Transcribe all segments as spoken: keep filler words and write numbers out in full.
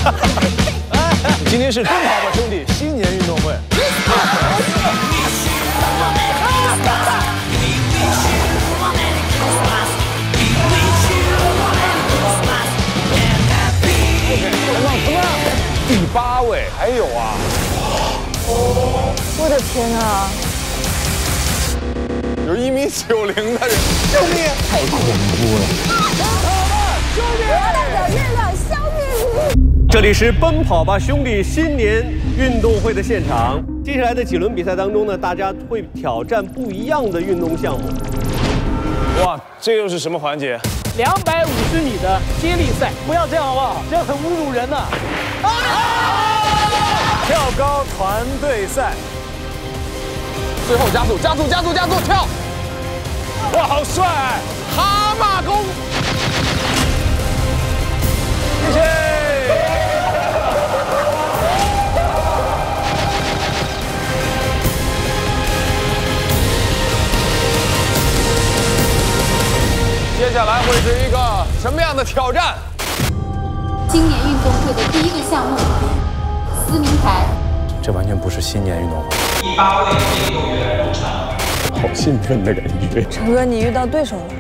今天是奔跑吧兄弟新年运动会。第八位，还有啊！ 我的天啊！ 有一米九零的人，救命！太恐怖了！ 兄弟，漂亮的月亮消灭你！ 这里是奔跑吧兄弟新年运动会的现场。接下来的几轮比赛当中呢，大家会挑战不一样的运动项目。 哇，这又是什么环节？ 两百五十米的接力赛，不要这样好不好？这样很侮辱人呐！啊！ 跳高团队赛，最后加速，加速，加速，加速，跳！哇，好帅！蛤蟆功，谢谢。接下来会是一个什么样的挑战？ 今年运动会的第一个项目——撕名牌。 这完全不是新年运动会。 第八位运动员入场。 好兴奋的感觉。 陈哥，你遇到对手了。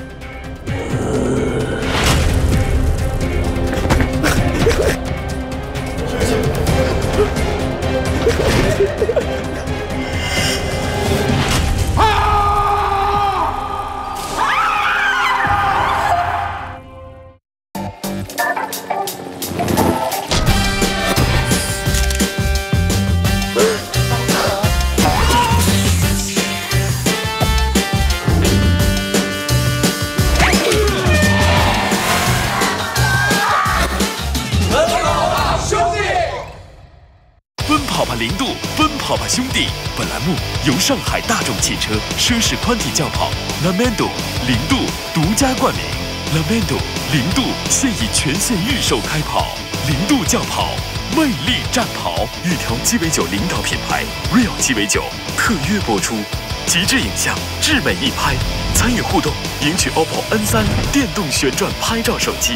零度奔跑吧兄弟，本栏目由上海大众汽车奢侈宽体轿跑 Lamando 零度独家冠名。Lamando 零度现已全线预售开跑，零度轿跑魅力战跑，一条鸡尾酒领导品牌 Real 鸡尾酒特约播出，极致影像，至美一拍，参与互动赢取 O P P O N 三电动旋转拍照手机。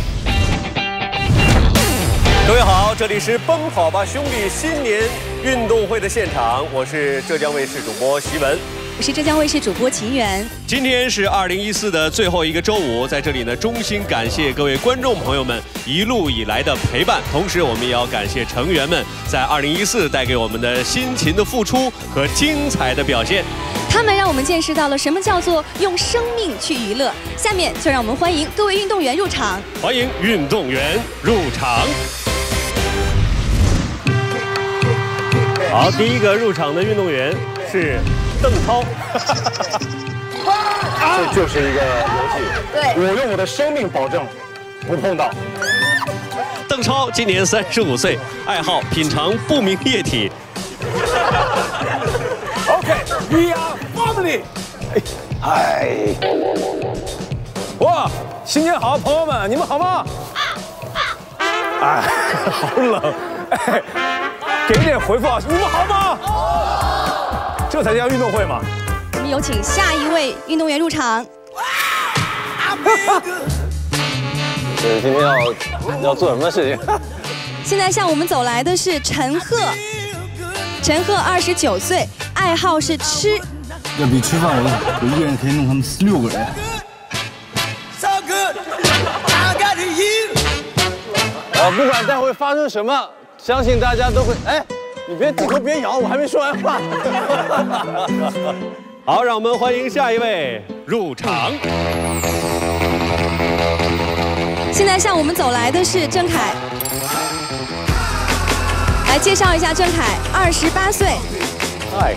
各位好，这里是奔跑吧兄弟新年运动会的现场，我是浙江卫视主播席文， 我是浙江卫视主播秦源。 今天是二零一四的最后一个周五，在这里呢，衷心感谢各位观众朋友们一路以来的陪伴，同时我们也要感谢成员们在二零一四带给我们的辛勤的付出和精彩的表现。 他们让我们见识到了什么叫做用生命去娱乐。下面就让我们欢迎各位运动员入场。 欢迎运动员入场。好，第一个入场的运动员是邓超。 这就是一个游戏，对，我用我的生命保证不碰到。 邓超今年三十五岁，爱好品尝不明液体。 OK，we are family。哎，哇，新年好，朋友们，你们好吗？哎，好冷，哎。给点回复啊！你们好吗？这才叫运动会嘛！ 我们有请下一位运动员入场。 就是今天要要做什么事情？ 现在向我们走来的是陈赫，陈赫二十九岁，爱好是吃。 要比吃饭，我我一个人可以弄他们六个人。 呃，不管待会发生什么。相信大家都会，哎，你别低头别摇，我还没说完话。 好，让我们欢迎下一位入场。 现在向我们走来的是郑恺，来介绍一下郑恺，二十八岁。 嗨。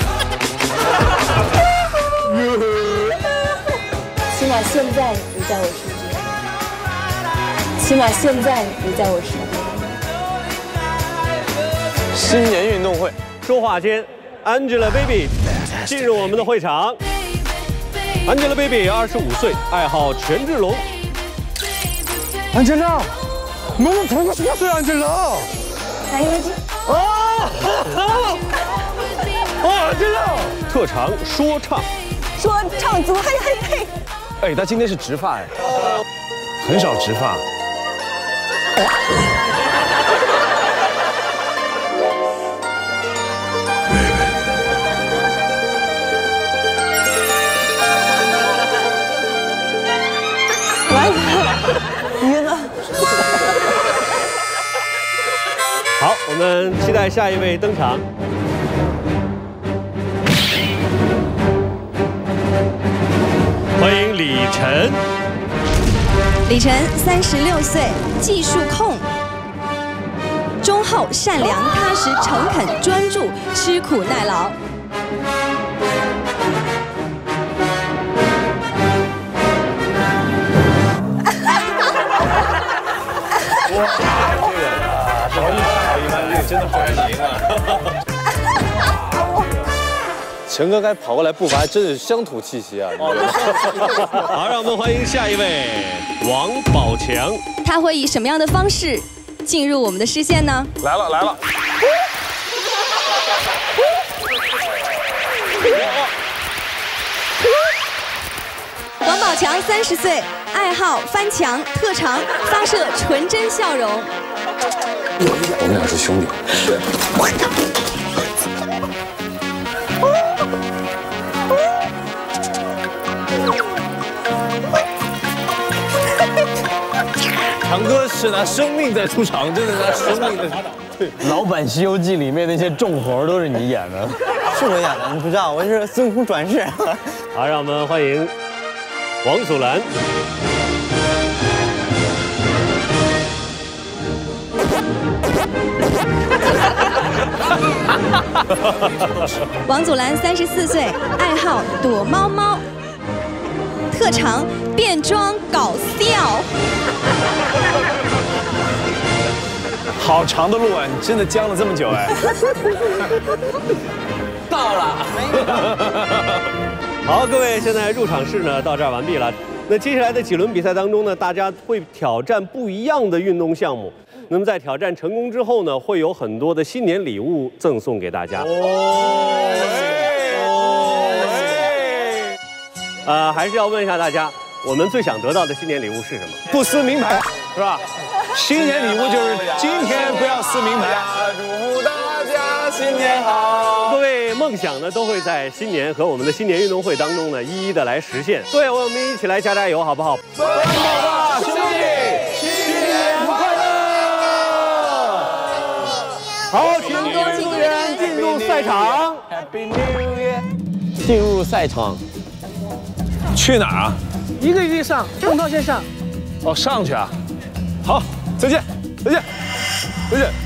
起码现在你在我身边，起码现在你在我身边。 新年运动会， 说话间 ，Angelababy 进入我们的会场。Angelababy 二十五岁，爱好权志龙。 Angela，我们同个岁，Angela。 来一个。 啊！啊 ，Angela， 特长说唱。 说唱组，嘿嘿嘿。 哎，他今天是直发哎，很少直发。 我们期待下一位登场。欢迎李晨。 李晨，三十六岁，技术控，忠厚、善良、踏实、诚恳、专注，吃苦耐劳。 哇，这个好厉害，好厉害，这个真的好赢啊！陈哥该跑过来，步伐还真是乡土气息啊！ 好，让我们欢迎下一位王宝强。 他会以什么样的方式进入我们的视线呢？ 来了来了！ 王宝强，三十岁，爱好翻墙，特长发射纯真笑容。 我们俩是兄弟。强哥是拿生命在出场，真的拿生命在。 老版《西游记》里面那些重活都是你演的， 是我演的，你不知道，我是孙悟空转世。 好，让我们欢迎王祖蓝。 王祖蓝，三十四岁，爱好躲猫猫，特长变装搞笑。 好长的路啊！你真的僵了这么久哎。 到了。 好，各位，现在入场式呢到这儿完毕了。那接下来的几轮比赛当中呢，大家会挑战不一样的运动项目。那么在挑战成功之后呢，会有很多的新年礼物赠送给大家。哦。呃，还是要问一下大家，我们最想得到的新年礼物是什么？ 不撕名牌，是吧？新年礼物就是今天不要撕名牌。 祝大家新年好！ 各位梦想呢，都会在新年和我们的新年运动会当中呢，一一的来实现。各位，我们一起来加加油，好不好？ 奔跑吧，兄弟！新年快乐！ 好，请各位运动员进入赛场。 Happy New Year！ 进入赛场。 去哪儿啊？ 一个一个上，通道线上。 哦，上去啊。好，再见，再见，再见。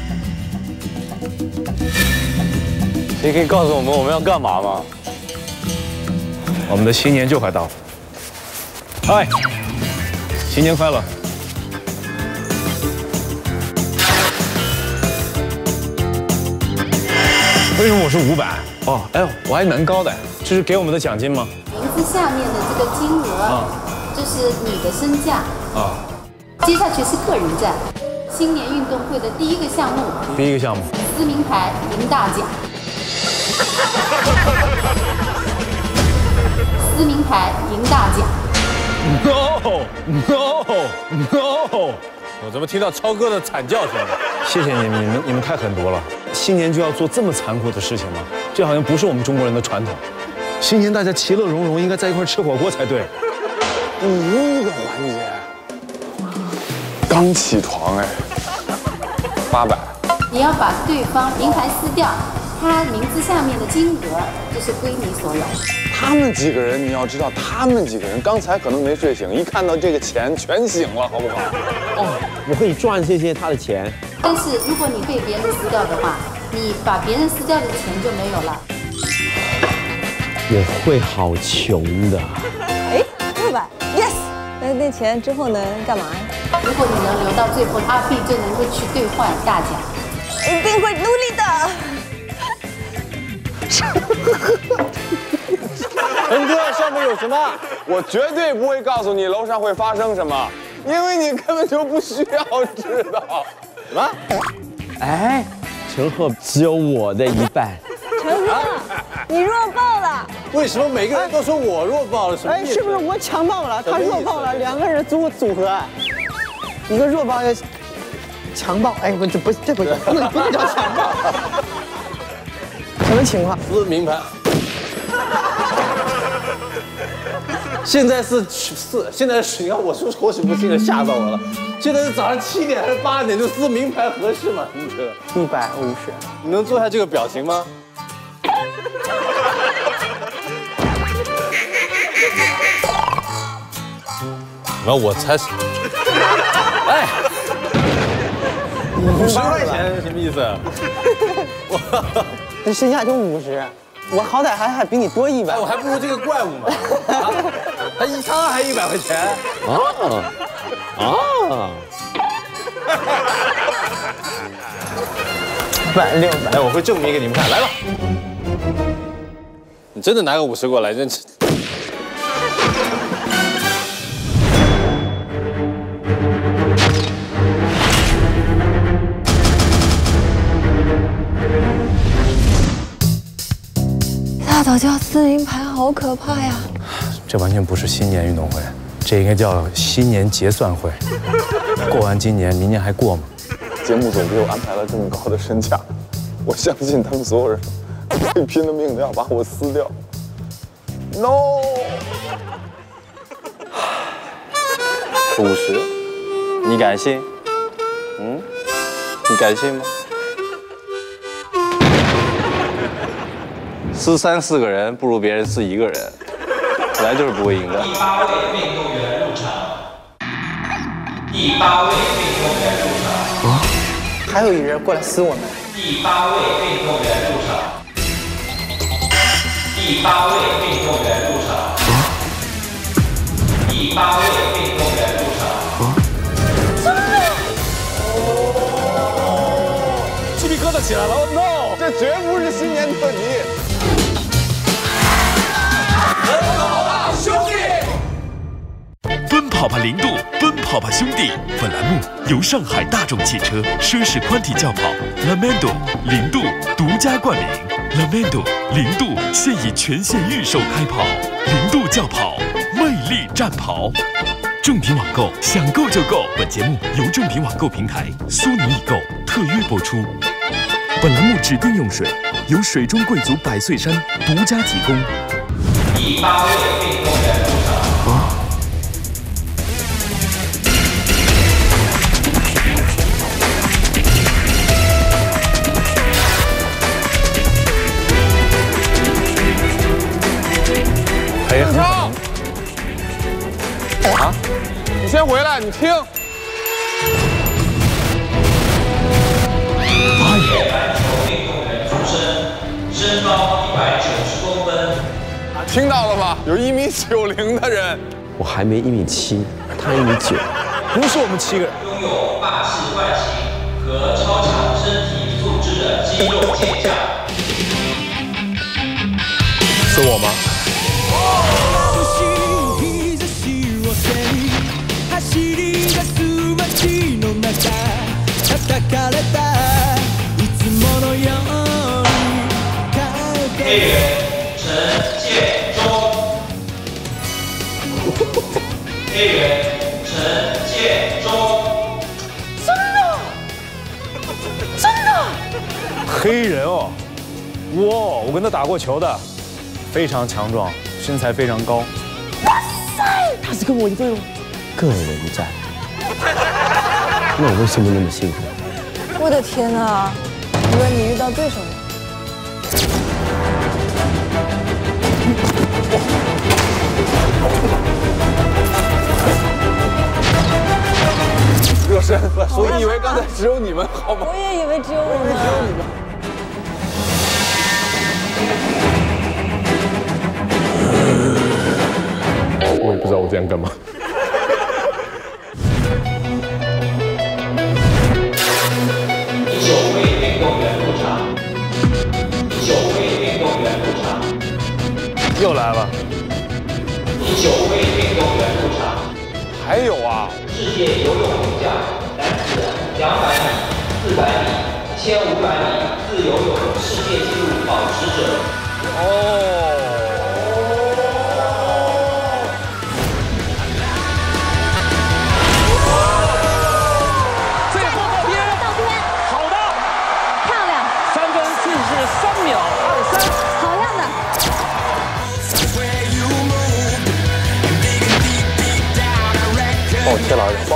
你可以告诉我们我们要干嘛吗？ 我们的新年就快到了。嗨，新年快乐！为什么我是五百？哦，哎呦，我还蛮高的。这是给我们的奖金吗？ 名字下面的这个金额，啊、就是你的身价。啊。接下去是个人战，新年运动会的第一个项目。 第一个项目。 撕名牌赢大奖。撕名牌赢大奖。 No no no！ 我怎么听到超哥的惨叫声了？谢谢你们，你们你们太狠毒了。新年就要做这么残酷的事情吗？这好像不是我们中国人的传统。新年大家其乐融融，应该在一块吃火锅才对。 第一个环节，刚起床哎，八百。 你要把对方名牌撕掉，他名字下面的金额就是归你所有。 他们几个人，你要知道，他们几个人刚才可能没睡醒，一看到这个钱全醒了，好不好？ 哦，我可以赚这些他的钱。 但是如果你被别人撕掉的话，你把别人撕掉的钱就没有了。 我会好穷的。 哎，六百 ，yes。那那钱之后能干嘛呀？ 如果你能留到最后，阿碧就能够去兑换大奖。 一定会努力的。 陈哥，上面有什么？我绝对不会告诉你楼上会发生什么，因为你根本就不需要知道。什么？ 哎，陈赫只有我的一半。 陈哥，你弱爆了！ 为什么每个人都说我弱爆了？什么意思？ 哎，是不是我强暴了？他弱爆了，两个人组组合，一个弱爆，一个强暴。哎，我这不这不不能不能叫强暴。什么情况？ 撕名牌。 现在是四，现在是你看我说或许不信了，吓到我了。现在是早上七点还是八点？就撕名牌合适吗？你觉得？ 一百五十， 你能做下这个表情吗？然后我才，哎，五十块钱什么意思？ 我这身价就五十，我好歹还还比你多一百， 我还不如这个怪物嘛。啊，他一枪还一百块钱。啊啊！ 百六百， 哎，我会证明给你们看，来吧。你真的拿个五十过来，真是。 大早就要撕名牌，好可怕呀！ 这完全不是新年运动会，这应该叫新年结算会。过完今年，明年还过吗？ 节目组给我安排了这么高的身价，我相信他们所有人会拼了命的要把我撕掉。No， 五十，你敢信？嗯，你敢信吗？撕三四个人不如别人撕一个人，本来就是不会赢的。 第八位运动员入场。第八位运动员入场。 啊，还有一人过来撕我们。 第八位运动员入场。第八位运动员入场。第八位运动员入场。 真的！鸡皮疙瘩起来了 ！No， 这绝不是新年特辑。 兄弟，奔跑吧零度，奔跑吧兄弟！本栏目由上海大众汽车奢侈宽体轿跑 Lamando 零度独家冠名 ，Lamando 零度现已全线预售开跑，零度轿跑，魅力战袍。正品网购，想购就购。本节目由正品网购平台苏宁易购特约播出。本栏目指定用水由水中贵族百岁山独家提供。 第八位运动员入场。啊！ 哎很好。啊！你先回来，你听。 野篮球运动员出身，身高一百九十公分。 听到了吗？有一米九零的人， 我还没一米七，他一米九， 不是我们七个人。 拥有霸气外形和超强身体素质的肌肉健将， 是我吗？ 黑人陈建中，黑人陈建中， 真的，真的， 黑人哦，哇，我跟他打过球的，非常强壮，身材非常高。 哇塞，他是跟我一队哦。 个人战，那我为什么那么幸福？ 我的天哪，以为你遇到对手了。 热身，我以为刚才只有你们，好吗？ 我也以为只有我们。只有你们。 我也不知道我这样干嘛。 第九位运动员入场。第九位运动员入场。 又来了。 第九位运动员入场。 还有啊！ 世界游泳名将，男子两百米、四百米、一千五百米自由泳世界纪录保持者。哦。 最后到边， 到边， 好的， 漂亮， 三分四十三秒二三， 好样的。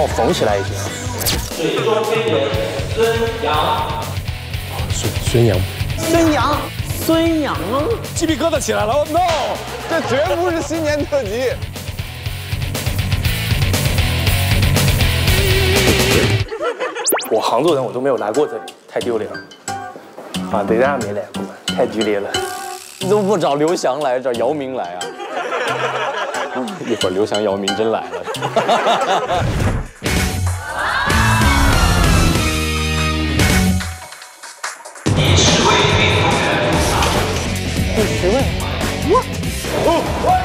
我缝起来也行。 水中飞人孙杨。 孙孙杨。 孙杨。孙杨， 鸡皮疙瘩起来了 ！No， 这绝不是新年特辑。 我杭州人，我都没有来过这里，太丢脸了。啊，对岸没来过，太丢脸了。 你怎么不找刘翔来，找姚明来啊？一会儿刘翔、姚明真来了。 第十位运动员入场。 第十位，哇！哦！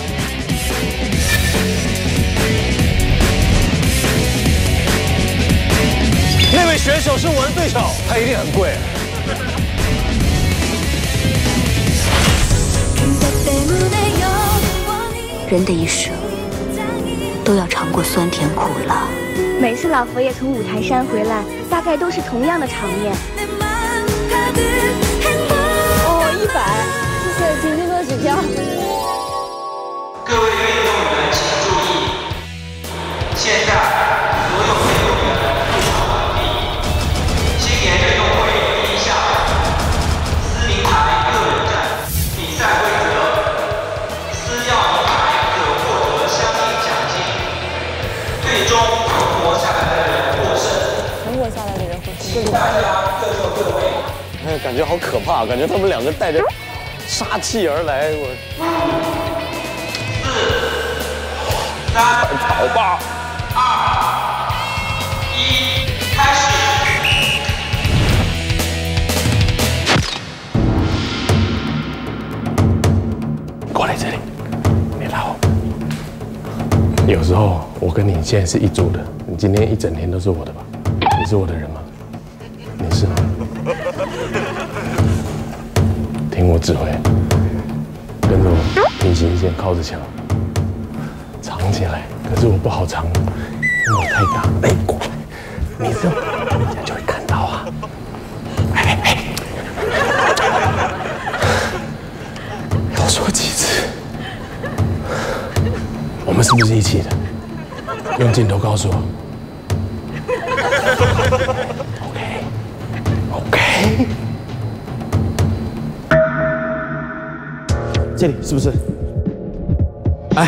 那位选手是我的对手，他一定很贵。 人的一生都要尝过酸甜苦辣。 每次老佛爷从五台山回来，大概都是同样的场面。 哦，一百，谢谢，请多多指教。 各位运动员请注意，现在所有运动员入场完毕。新年运动会第一项，撕名牌个人战，比赛规则：撕掉名牌可获得相应奖金，最终存活下来的人获胜。 存活下来的人获胜。 请大家各就各位。 哎，感觉好可怕，感觉他们两个带着杀气而来，我。 四、三、 跑吧！ 二、一，开始。 过来这里，你拉我。有时候我跟你现在是一组的，你今天一整天都是我的吧？你是我的人吗？你是吗？听我指挥，跟着我平行线靠着墙，藏起来。可是我不好藏，因为我太大。哎，过来，你这人家就会看到啊。哎哎，要说几次？我们是不是一起的？用镜头告诉我。OK，OK。这里是不是？哎，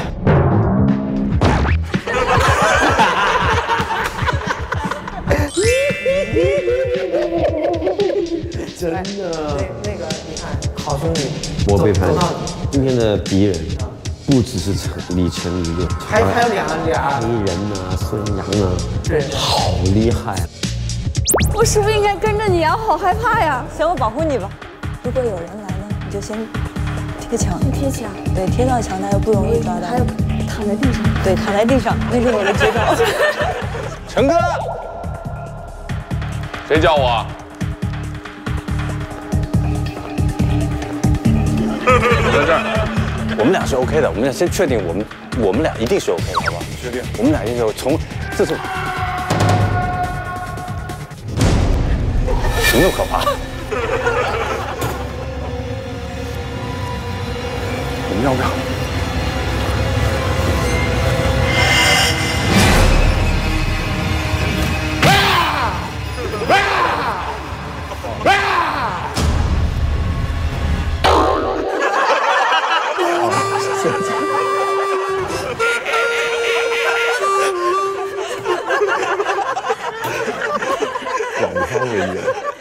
真的。 那个你看，好兄弟， 我背叛今天的敌人，不只是陈李晨一个， 还还有俩俩黑人呐，孙杨啊， 对， 好厉害。 我是不是应该跟着你啊？好害怕呀！行，我保护你吧。如果有人来呢，你就先贴墙。贴墙。对，贴到墙，他就不容易抓到。还有躺在地上。对，躺在地上，那是我的绝招。 陈哥，谁叫我？我在这儿。 我们俩是 OK 的，我们俩先确定我们我们俩一定是 OK 的，好不好？ 确定。 我们俩一定是从这次。怎么那么可怕？我们要不要？ 广方为业。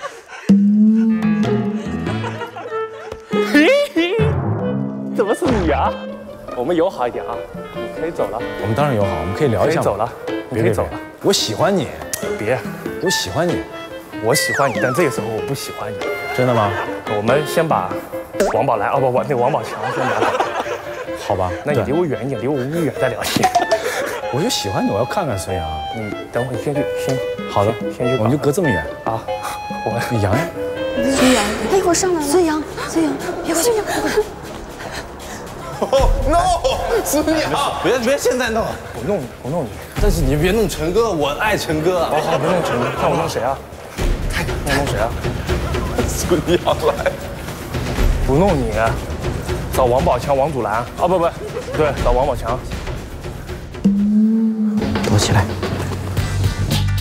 怎么是你啊？我们友好一点啊，你可以走了。 我们当然友好，我们可以聊一下。 可以走了，你可以走了。 我喜欢你， 别， 我喜欢你， 我喜欢你，但这个时候我不喜欢你。 真的吗？ 我们先把王宝来，哦不不，那个王宝强先拿走。 好吧， 那你离我远一点，离我屋远再聊天。 我就喜欢你，我要看看孙杨。 你等会儿，你先去，先好的， 先去。 我们就隔这么远啊。我杨呀， 孙杨，他一会儿上来了。孙杨，孙杨，别过去，别过去。 哦 no， 孙杨， 别别现在弄， 我弄你，我弄你。 但是你别弄陈哥，我爱陈哥。 好好，别弄陈哥，看我弄谁啊？我弄谁啊？ 孙杨来。 不弄你，找王宝强、王祖蓝。啊不不，对，找王宝强。 躲起来，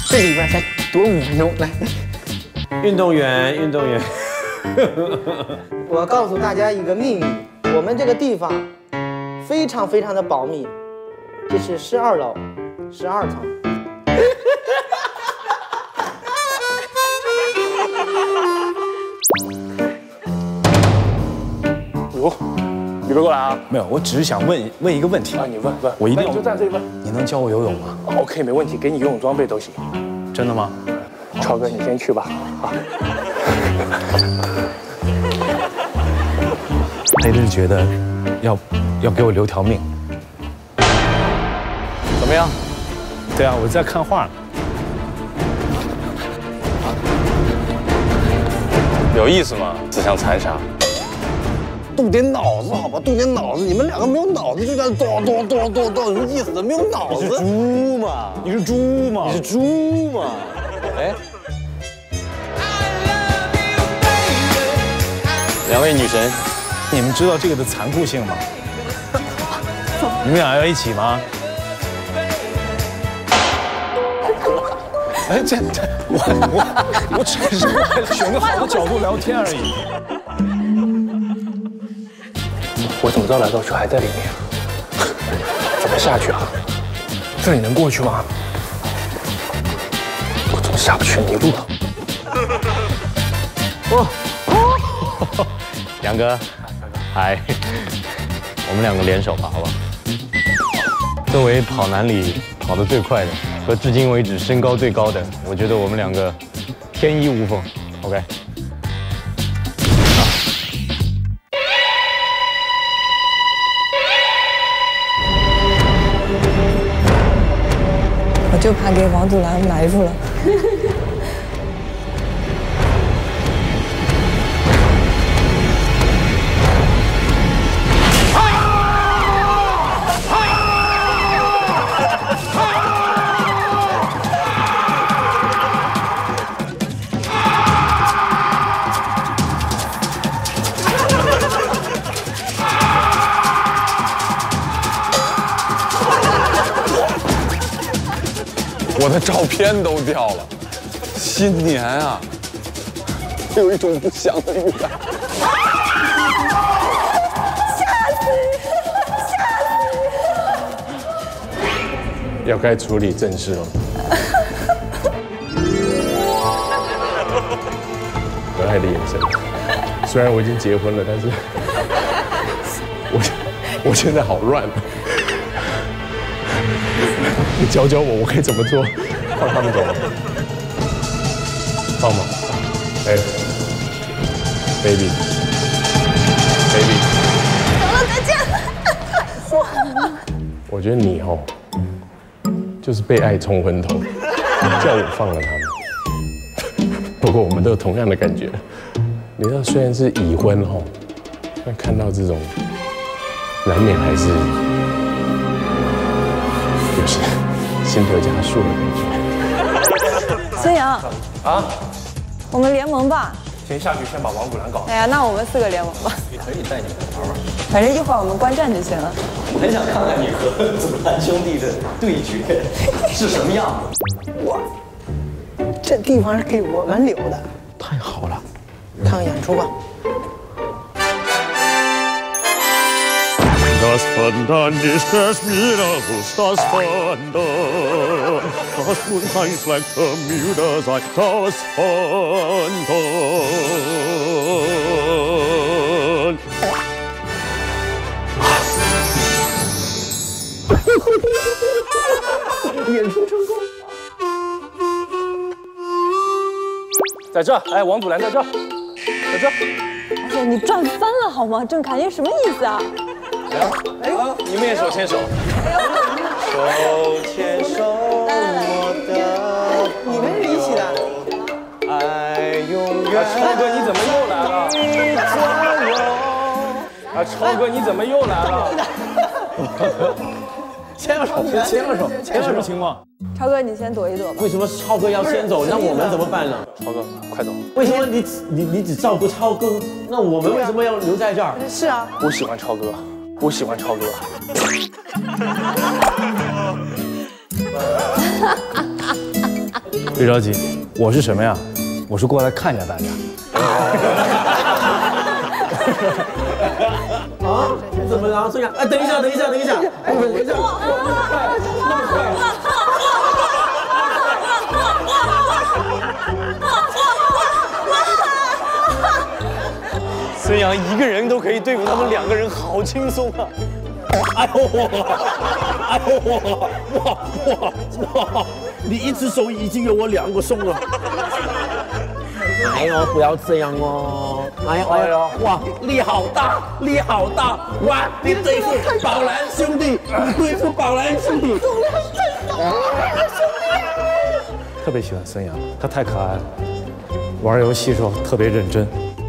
这里边才多五分钟，来。 运动员，运动员。 我告诉大家一个秘密，我们这个地方非常非常的保密，这是十二楼，十二层。 哟，你别过来啊！ 没有，我只是想问问一个问题啊，你问问， 我一定要你就站这里问。 你能教我游泳吗 ？OK， 没问题，给你游泳装备都行。 真的吗？ 超哥，你先去吧。啊。 他一直觉得要要给我留条命。 怎么样？ 对啊，我在看画。 有意思吗？自相残杀。 动点脑子好吧，动点脑子！你们两个没有脑子就在咚咚咚咚咚，什么意思？没有脑子。 你是猪嘛？ 你是猪嘛？ 你是猪嘛？哎，两位女神， 你们知道这个的残酷性吗？你们俩要一起吗？哎，这这，我我我只是为了选个好的角度聊天而已。 我怎么知道来到去还在里面？怎么下去啊？这里能过去吗？我怎么下不去？迷路了。 哦，杨哥，嗨，我们两个联手吧，好不好？作为跑男里跑得最快的和至今为止身高最高的，我觉得我们两个天衣无缝。OK。 我就怕给王祖蓝埋住了。 我的照片都掉了，新年啊，有一种不祥的预感。 吓死人！吓死人！要该处理正事了。可爱的眼神，虽然我已经结婚了，但是我我现在好乱。你教教我，我可以怎么做？放他们走吗？放吗？哎 ，baby，baby， 走了，再见。 我觉得你哦，就是被爱冲昏头，叫我放了他们。不过我们都有同样的感觉。你知道，虽然是已婚哦，但看到这种，难免还是有些。心头加速的感觉。 孙杨啊， 我们联盟吧。 先下去，先把王祖蓝搞。 哎呀，那我们四个联盟吧。 你可以带你们玩玩， 反正一会儿我们观战就行了。 很想看看你和祖蓝兄弟的对决是什么样子。 哇，这地方是给我们留的， 太好了。 看看演出吧。 Das Wandern ist das Mirabus, das Wandern. Das Mondschein schlägt vermüder sein, das Wandern. 演出成功。 在这，哎，王祖蓝在这，在这。 而且你赚翻了好吗？郑恺，你什么意思啊？ 哎呀，哎呦，你们也手牵手，手牵手，我的， 你们是一起的。 爱永远。 啊，超哥你怎么又来了？啊，超哥你怎么又来了？ 牵个手，先牵个手， 这什么情况？ 超哥，你先躲一躲吧。 为什么超哥要先走？那我们怎么办呢？ 超哥，快走！ 为什么你你你只照顾超哥？那我们为什么要留在这儿？ 是啊， 我喜欢超哥。我喜欢超哥。 别着急，我是什么呀？我是过来看一下大家。 啊？怎么了，孙杨？哎，等一下，等一下，等一下，哎，等一下，那么快， 孙杨一个人都可以对付他们两个人，好轻松啊！ 哎呦我，哎呦我，哇哇哇！你一只手已经有我两个送了。 哎呦，不要这样哦！哎呦哎呦，哇，力好大，力好大！哇，你对付宝蓝兄弟，你对付宝蓝兄弟，重量太少了，兄弟！ 特别喜欢孙杨，他太可爱了，玩游戏时候特别认真。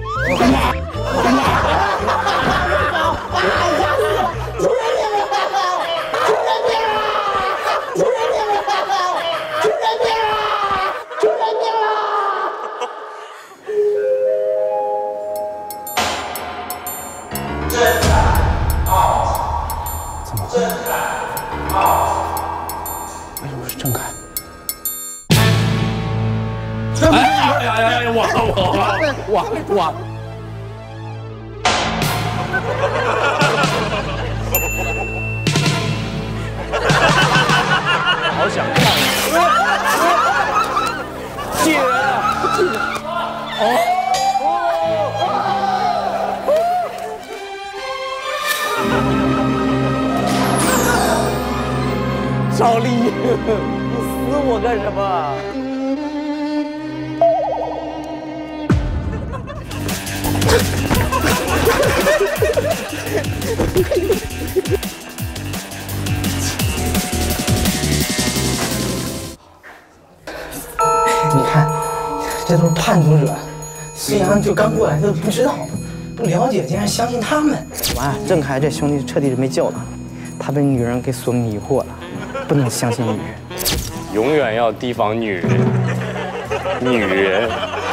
哇哇哇哇！ 好想看！气人啊！哦赵丽，你撕我干什么？ 你看，这都是叛徒者，孙杨就刚过来，他都不知道，不了解，竟然相信他们。完，郑恺这兄弟彻底是没救了，他被女人给所迷惑了，不能相信女人， 永远要提防女人，女人。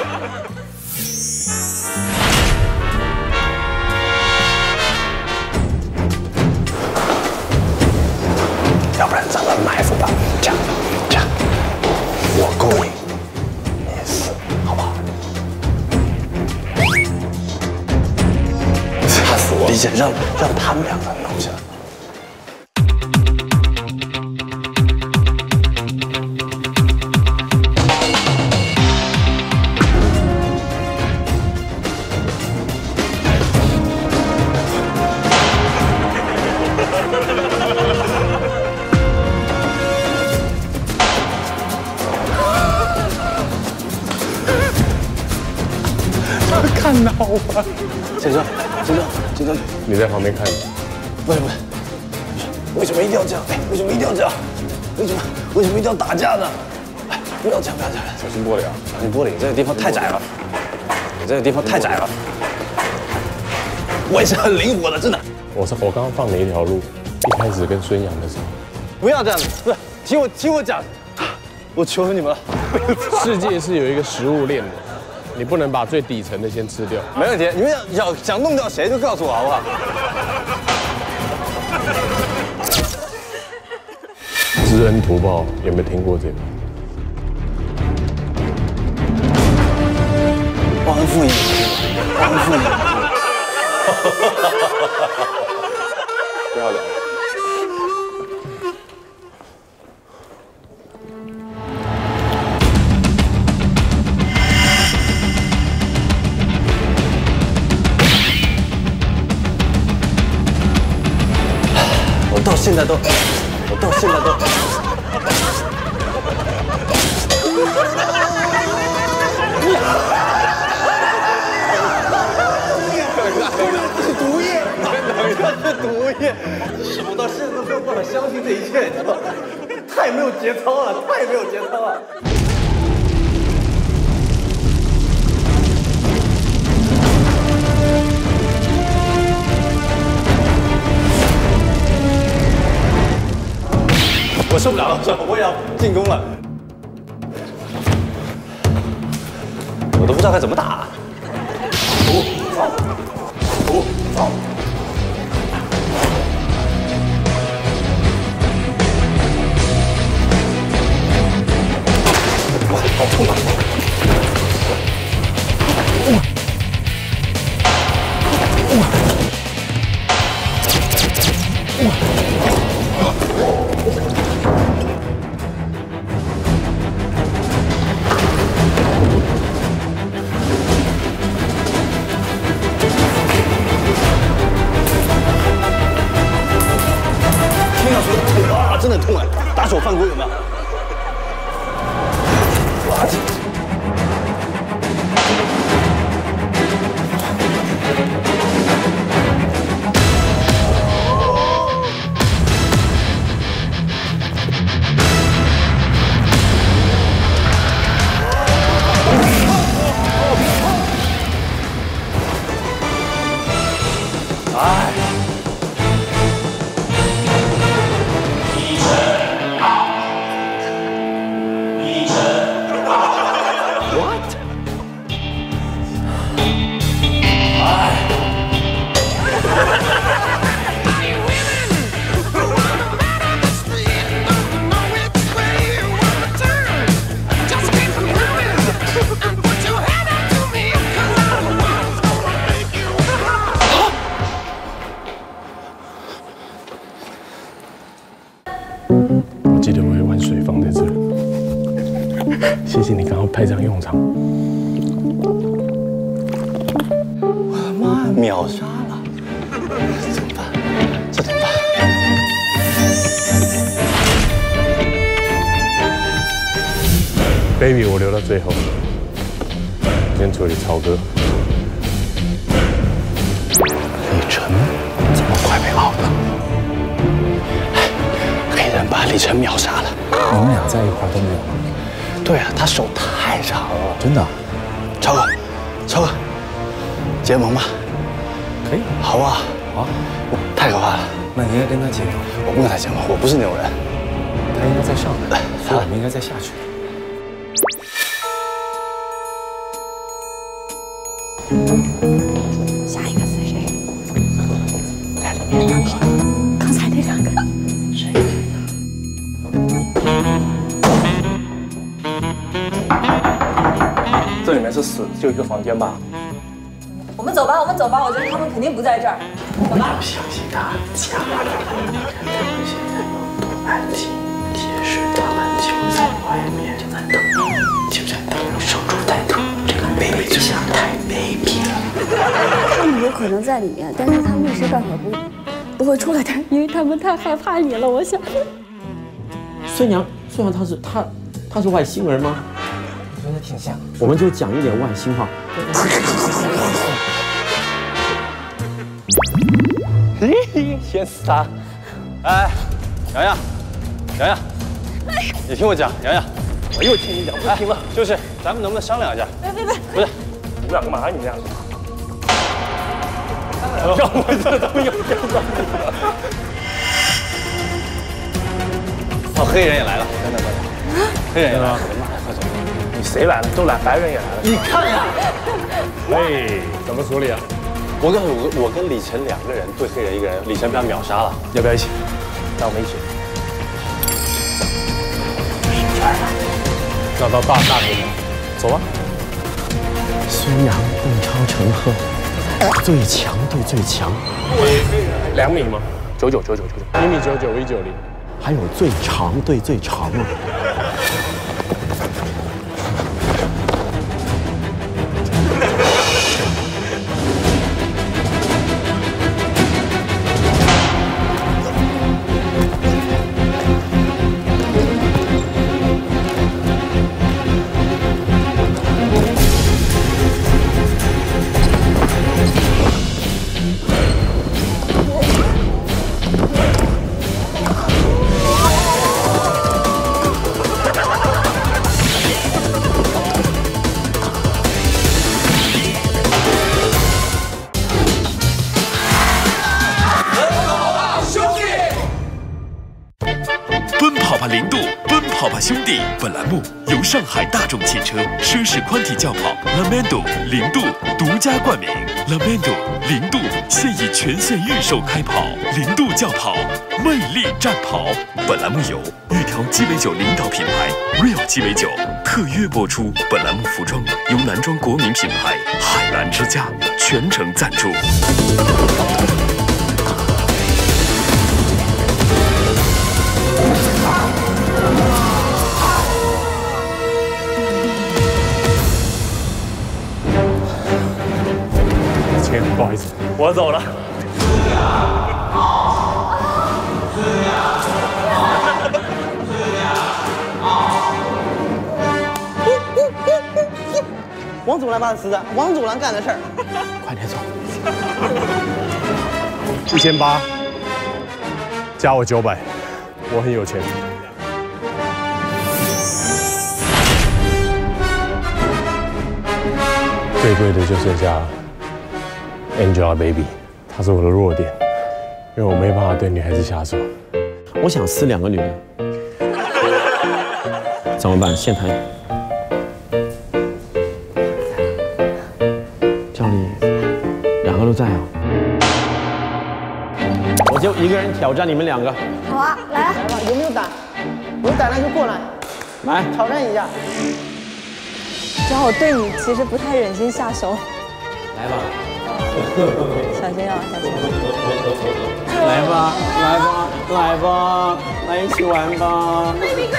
要不然咱们埋伏吧，这样，这样，我勾引，你死，好不好？吓死我！理解，让让他们两个弄下来。 看到吧， 先生，先生，先生， 你在旁边看着。 不是不是，为什么一定要这样？哎，为什么一定要这样？为什么为什么一定要打架呢？哎，不要这样，不要这样， 小心玻璃啊！ 小心玻璃，你这个地方太窄了，你这个地方太窄了。我也是很灵活的，真的。 我是我刚刚放哪一条路？一开始跟孙杨的时候， 不要这样子，不是，听我听我讲，我求求你们了。 世界是有一个食物链的。你不能把最底层的先吃掉。 没问题，你们想想想弄掉谁就告诉我好不好？ 知恩图报有没有听过这个？ 忘恩负义，忘恩负义。 不要聊。 我到现在都，我到现在都，这是毒液，这是毒液，我到现在都没有办法相信这一切，你知道吗？太没有节操了，太没有节操了。我受不了了，我也要进攻了。我都不知道该怎么打。走走走走。 好痛啊！听到说啊，真的痛啊！打手犯规有没有？哇！ 哎，李晨，李晨 ，what？ 哎。 我记得我有碗水放在这，谢谢你刚刚派上用场。 我的妈呀，秒杀了！怎么办？这怎么办 ？Baby， 我留到最后，先处理超哥。 李晨这么快被熬了？ 黑人把李晨秒杀了， 你们俩在一块都没有吗？ 对啊，他手太长了， 真的。 超哥，超哥，结盟吧， 可以， 好不好？ 好， 太可怕了。 那你应该跟他结盟。 我不跟他结盟，我不是那种人。 他应该再上来，所以我们应该再下去。 下一个是谁？在里面两个，刚才那两个。 这里面是死，就一个房间吧。 我们走吧，我们走吧，我觉得他们肯定不在这儿。走吧。 不相信他假的，他们现在有多安静，其实他们就在外面，就在等你，就在等你守株待兔。这个 baby 真的太卑鄙了。 他们有可能在里面，但是他们一时半会儿不不会出来的，因为他们太害怕你了。我想。 孙杨，孙杨他是他他是外星人吗？ 真的挺像， 我们就讲一点外星话。 嘿嘿，先死他！哎，洋洋，洋洋，你听我讲，洋洋，我又听你讲，不听了。就是，咱们能不能商量一下？ 别别别， 不是，你们俩干嘛？你们俩？要我这都有这关系了。哦，黑人也来了，等等等等，黑人也来了，我的妈呀，快走！ 你谁来了？都来，白人也来了。 你看呀， 哎，怎么处理啊？ 我跟我我跟李晨两个人对黑人一个人，李晨被他秒杀了， 要不要一起？那我们一起。找到大大黑人，走吧。 孙杨、邓超、陈赫，最强对最强。 两米吗？九九九九九九，一米九九，一九零。 还有最长对最长啊！ 哎跑吧兄弟》本栏目由上海大众汽车奢侈宽体轿跑 Lamando 零度独家冠名。Lamando 零度现已全线预售开跑，零度轿跑，魅力战跑。本栏目由玉条鸡尾酒领导品牌 Real 鸡尾酒特约播出。本栏目服装由男装国民品牌海澜之家全程赞助。 亲，不好意思，我走了。 王祖蓝办的事，王祖蓝干的事儿。 快点走。一千八，加我九百，我很有钱。最贵的就剩下 Angelababy， 她是我的弱点，因为我没办法对女孩子下手。 我想撕两个女的，怎么办？现谈。教练，两个都在啊。我就一个人挑战你们两个。 好啊，来啊，来吧，有没有胆？有胆那就过来， 来挑战一下。 只要我对你其实不太忍心下手。 来吧。 小心啊，小心！ 来吧，来吧，来吧，来一起玩吧！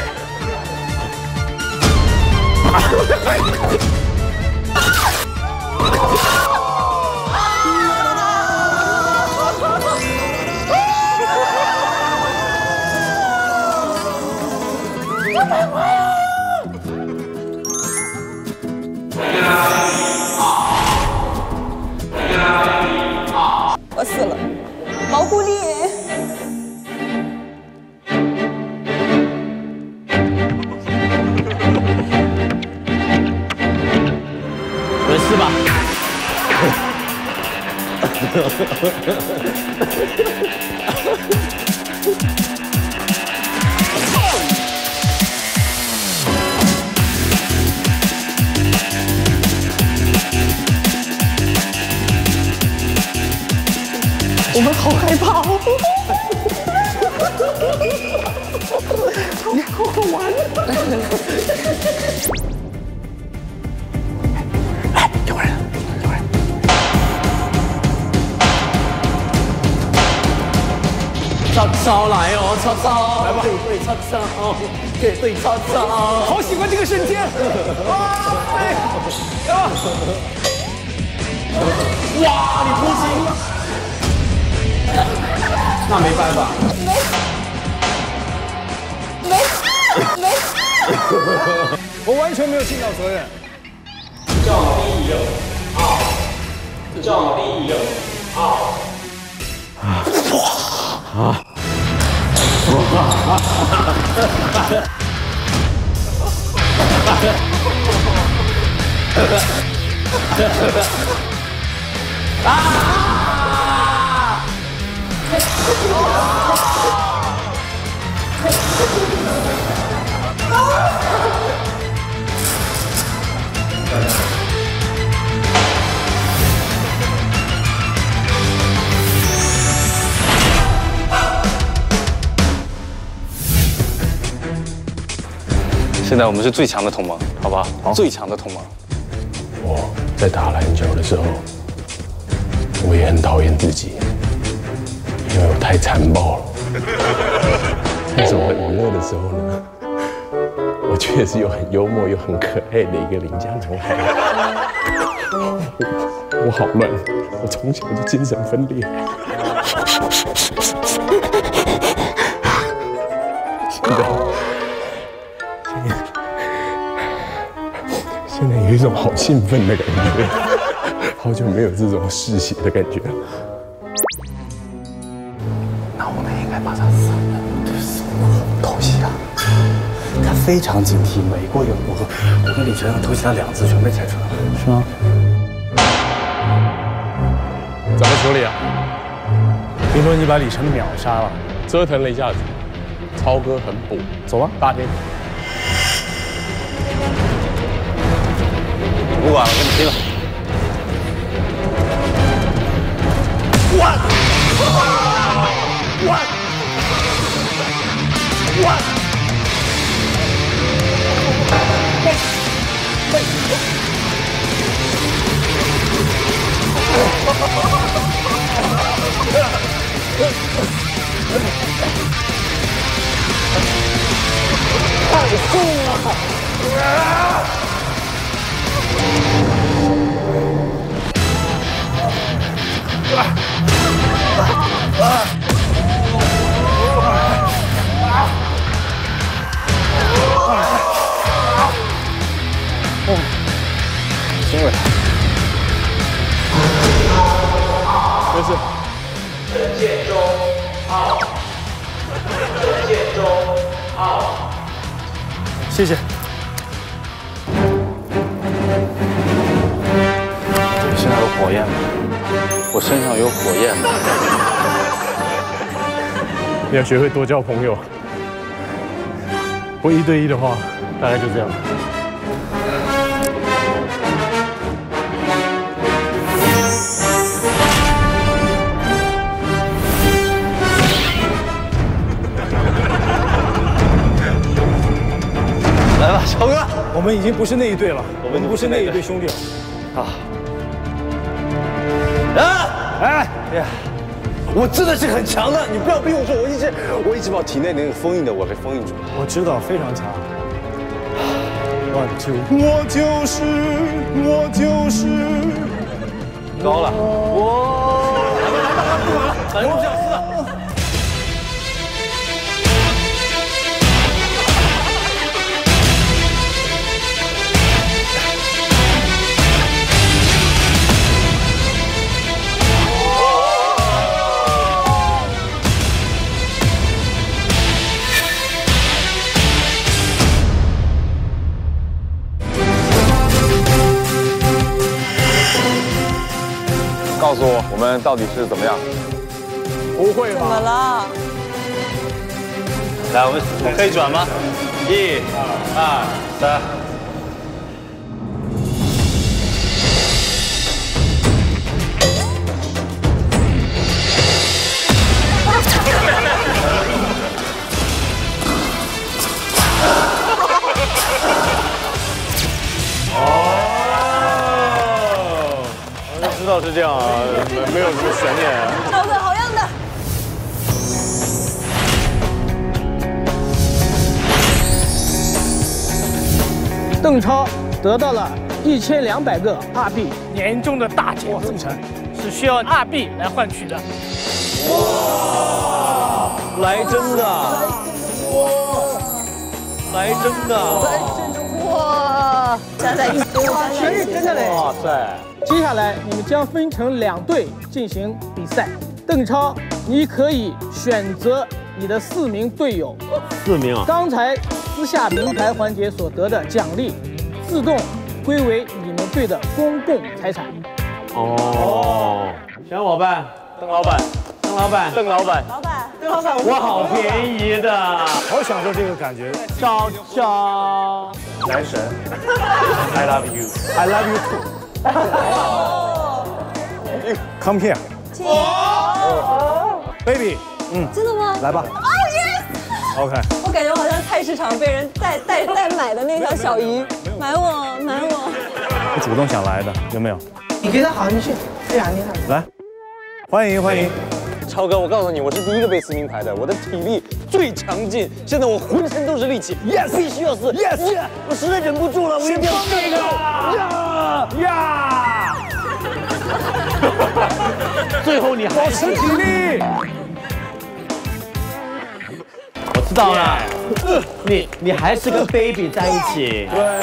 我死了，保护你！ 没事吧？ 我们好害怕哦！你好好玩！哎，有人，有人！ 超超来哦，超超！来吧，对对超超，对对超超！ 好喜欢这个瞬间！ 哇，你不行了！那没办法。 没没没， 我完全没有尽到责任。 叫好第一个，好，叫好第一个，好。啊！啊！ 现在我们是最强的同盟，好不好？好，最强的同盟。 我在打篮球的时候，我也很讨厌自己，因为我太残暴了。但是我娱乐的时候呢，我确实又很幽默又很可爱的一个邻家男孩。我好乱，我从小就精神分裂。现在。现在有一种好兴奋的感觉，好久没有这种嗜血的感觉了。 那我们应该把他散了，就是偷袭啊！他非常警惕，每过有我我跟李晨要偷袭他两次，全被拆穿了。是吗？ 怎么处理啊？ 听说你把李晨秒杀了， 折腾了一下子，超哥很补。走啊，大天。 不管了，跟你拼了。 One One One 太重了！ 行了，没事。 陈建州out，陈建州 out。 谢谢。 你身上有火焰吗？我身上有火焰吗？你要学会多交朋友。不过一对一的话，大概就这样。 来吧，超哥，我们已经不是那一队了，我们不是那一对兄弟了。啊！ 啊！哎呀，我真的是很强的，你不要逼我说，我一直我一直把体内那个封印的我给封印住了。 我知道，非常强。One two， 我就是我就是高了， 我来吧来吧，不管了，反正不想死了。 告诉我，我们到底是怎么样？ 不会吧？ 怎么了？ 来，我们我可以转吗？一、二、三。 知道是这样啊，没有什么悬念啊。 超哥，好样的！ 邓超得到了一千两百个二币，年终的大奖这么成是需要二币来换取的。 哇！来真的！哇！来真的！ 来真的！哇！站在一起， 全是真的嘞！ 哇塞！ 接下来你们将分成两队进行比赛。邓超，你可以选择你的四名队友。 四名啊！ 刚才撕下名牌环节所得的奖励，自动归为你们队的公共财产。 哦，小伙伴，邓老板，邓老板， 邓老板， 老板， 邓老板， 我好便宜的， 好享受这个感觉。 超超， 男神 ，I love you，I love you too。 Come here， baby， 嗯， 真的吗？ 来吧。 哦 yes。 OK。 我感觉我好像菜市场被人代代代买的那条小鱼，买我买我。 你主动想来的，有没有？ 你给他好，你去。哎呀，你看。 来，欢迎欢迎。 超哥，我告诉你，我是第一个被撕名牌的，我的体力最强劲，现在我浑身都是力气 ，yes， 必须要撕 ，yes， 我实在忍不住了，我一定要这个呀呀！ 最后你还是体力。 我知道了，你你还是跟 baby 在一起。 对。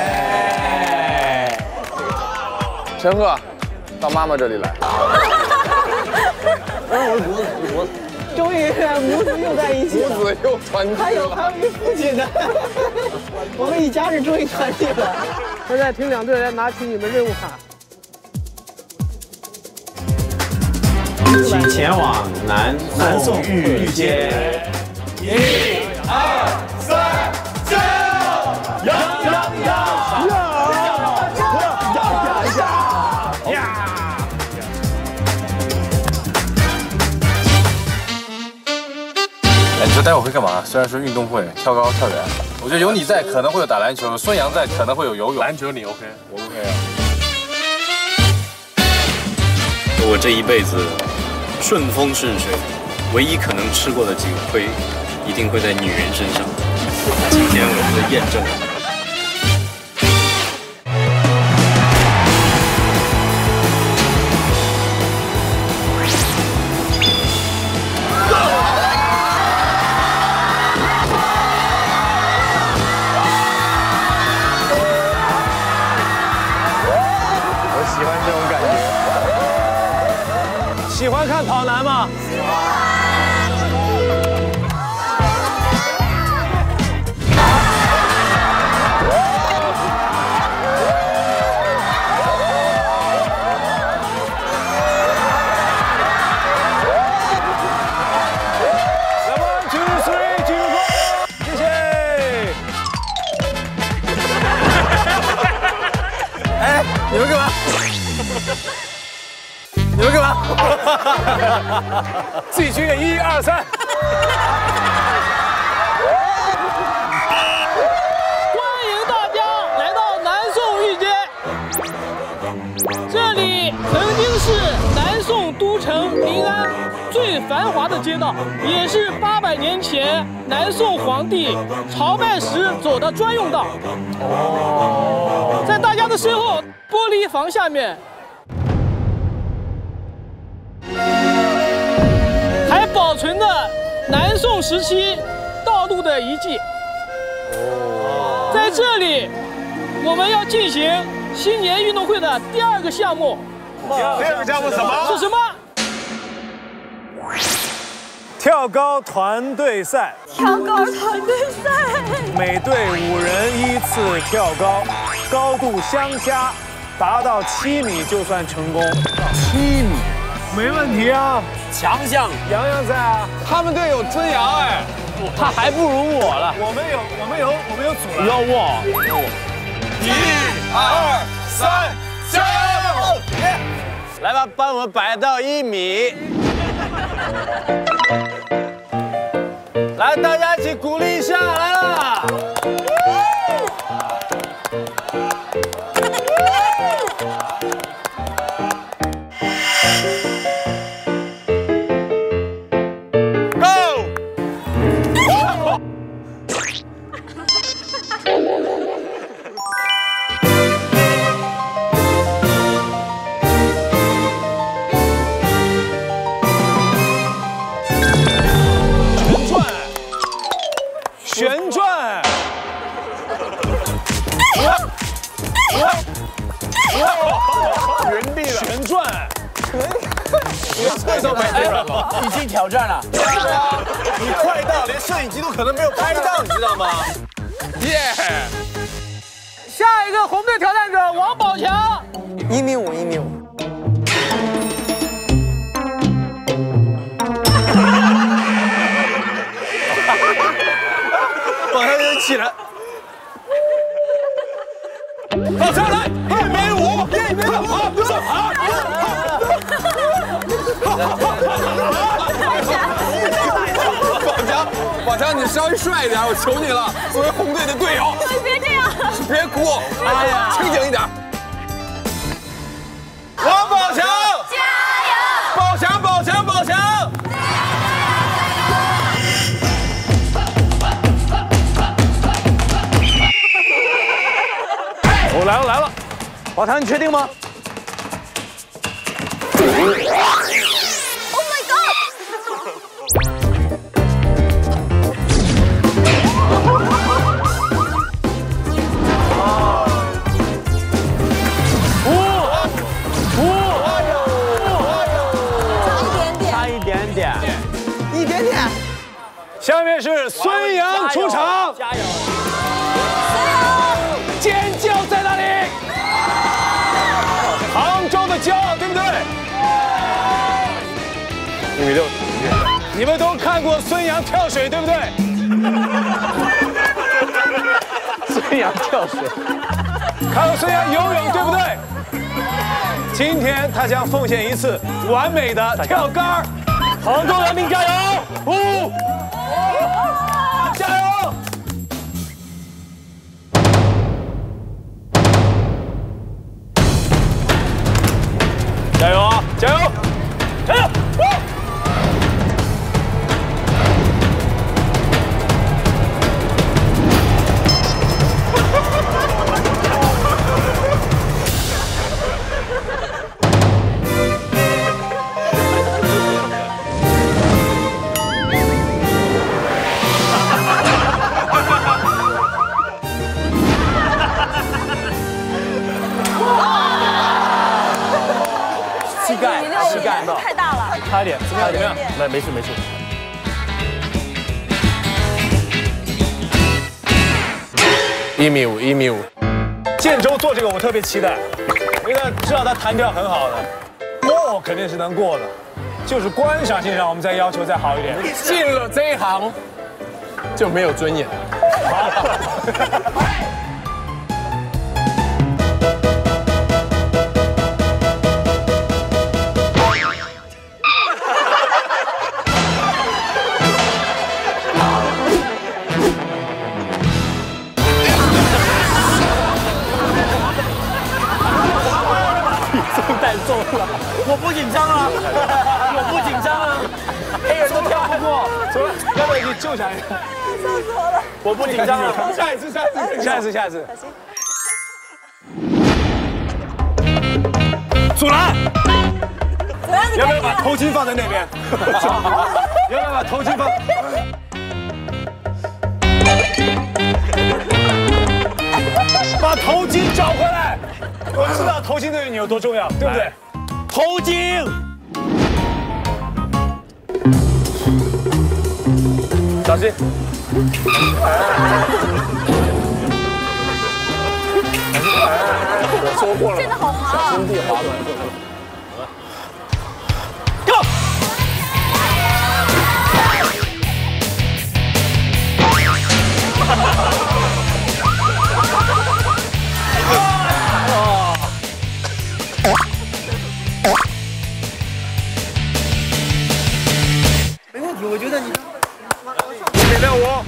陈赫，到妈妈这里来。 我脖子，脖子， 终于母子又在一起了， 母子又团聚了。 还有还有一父亲呢，我们一家人终于团聚了。 现在请两队来拿起你们任务卡。 请前往南南宋御街。一、二、三，加油！ 待会会干嘛？虽然说运动会，跳高、跳远，我觉得有你在可能会有打篮球，孙杨在可能会有游泳。 篮球你 OK， 我 OK 啊。 我这一辈子顺风顺水，唯一可能吃过的几个亏，一定会在女人身上。今天我们的验证。 喜欢看跑男吗？喜欢。One two three， 进入过，谢谢。哎，你们干嘛？ 你们干嘛？自己去个一二三。 欢迎大家来到南宋御街，这里曾经是南宋都城临安最繁华的街道，也是八百年前南宋皇帝朝拜时走的专用道。哦，在大家的身后玻璃房下面。 还保存着南宋时期道路的遗迹。哦，在这里，我们要进行新年运动会的第二个项目。 第二个项目什么？ 是什么？ 跳高团队赛。 跳高团队赛。 每队五人依次跳高，高度相加，达到七米就算成功。七米。 没问题啊， 强项洋洋在啊， 他们队有孙杨哎，他还不如我了。 我们有，我们有，我们有阻拦。 要我， 一、二、三，加油！ 来吧，帮我们摆到一米。来，大家一起鼓励一下，来啦！ 旋转， 原地了， 旋转， 你这都没对了， 已经挑战了。 对啊，你快到连摄影机都可能没有拍到，你知道吗？耶！ 下一个红队挑战者王宝强， 一米五，一米五。 宝强人起来，宝强来，一米五，一米五，走好，宝强，宝强，你稍微帅一点，我求你了，作为红队的队友， 你别这样， 别哭，哎呀，清醒一点。王宝强， 加油！ 宝强，宝强，宝强。 我来了来了， 宝强，你确定吗 ？Oh my god！ 差一点点， 一点点。 下面是孙杨出场， 加油！ 尖叫在哪里？杭州的骄傲，对不对？ 一米六， 你们都看过孙杨跳水，对不对？ 孙杨跳水， 看过孙杨游泳，对不对？今天他将奉献一次完美的跳杆儿。 杭州人民加油！呼！加油！加油啊！加油！加油！ 膝盖，膝盖太大了， 差一点，怎么样？怎么样？来，没事没事。 一米五，一米五。 建州做这个我特别期待，因为知道他弹跳很好的，过肯定是能过的，就是观赏性上我们再要求再好一点。 进了这一行就没有尊严。 太重了， 我不紧张啊，我不紧张啊， 黑人都跳不过，走了，要不要你救下来？ 笑死我了！ 我不紧张了，下一次，下一次，下一次，下一次。阻拦！要不要把头巾放在那边？要不要把头巾放？把头巾找回来！我知道头巾对于你有多重要，对不对？头巾，小心！ 我说过了， 真的好滑啊！ 兄弟滑板。 Go！ 没问题，我觉得你给亮我。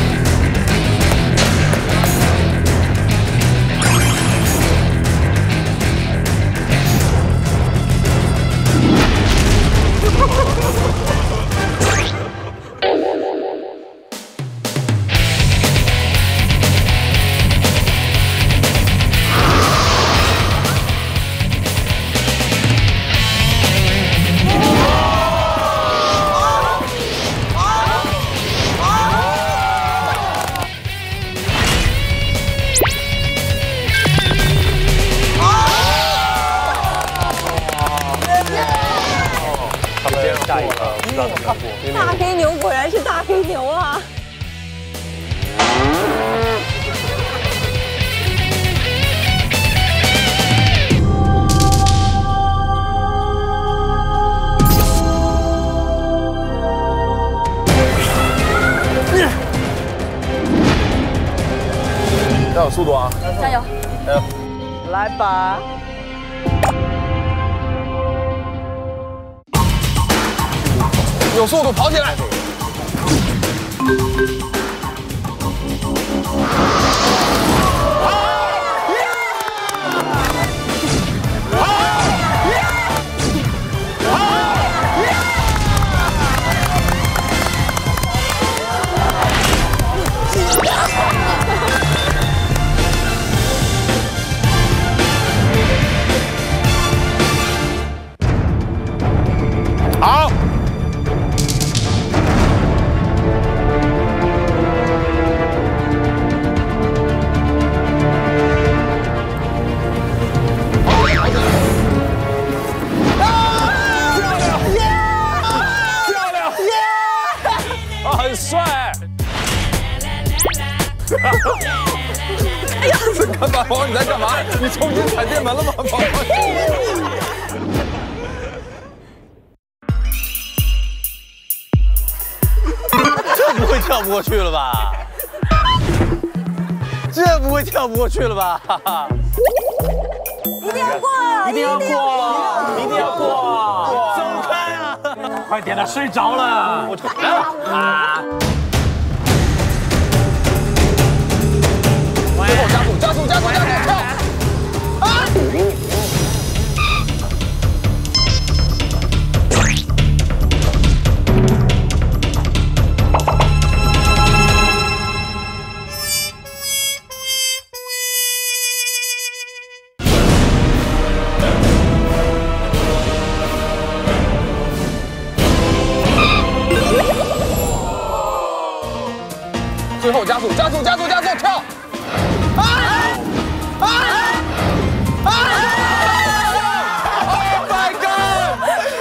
大黑牛果然是大黑牛啊！ 要有速度啊！ 加油！ 加油！ 来吧！ 有速度，跑起来！ 好。很帅！ 哎呀，干嘛？宝宝你在干嘛？你冲进踩电门了吗？宝宝。这不会跳不过去了吧？这不会跳不过去了吧？ 一定要过！ 一定要过！一定要过！ 走开啊！ 快点的，睡着了。我啊！ 最后加速，加速，加速，加速，跳！啊！最后加速，加速，加速，加速，跳！啊啊啊 ！Oh my god！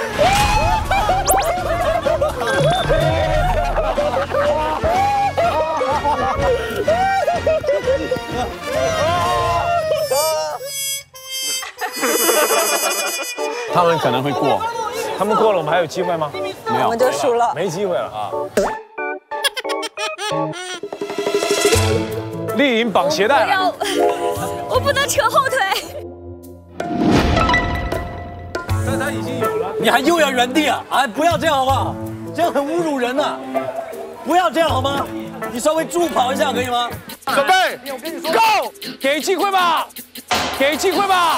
他们可能会过，他们过了，我们还有机会吗？没有， 我们就输了， 没机会了啊！丽颖绑鞋带了， 我不能扯后腿。 但他已经有了，你还又要原地啊？哎，不要这样好不好？这样很侮辱人呐！不要这样好吗？你稍微助跑一下可以吗？ 准备 ，Go！ 给机会吧，给机会吧。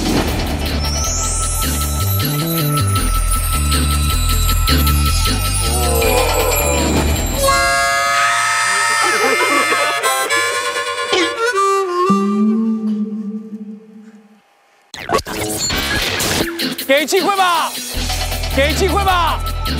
给机会吧，给机会吧。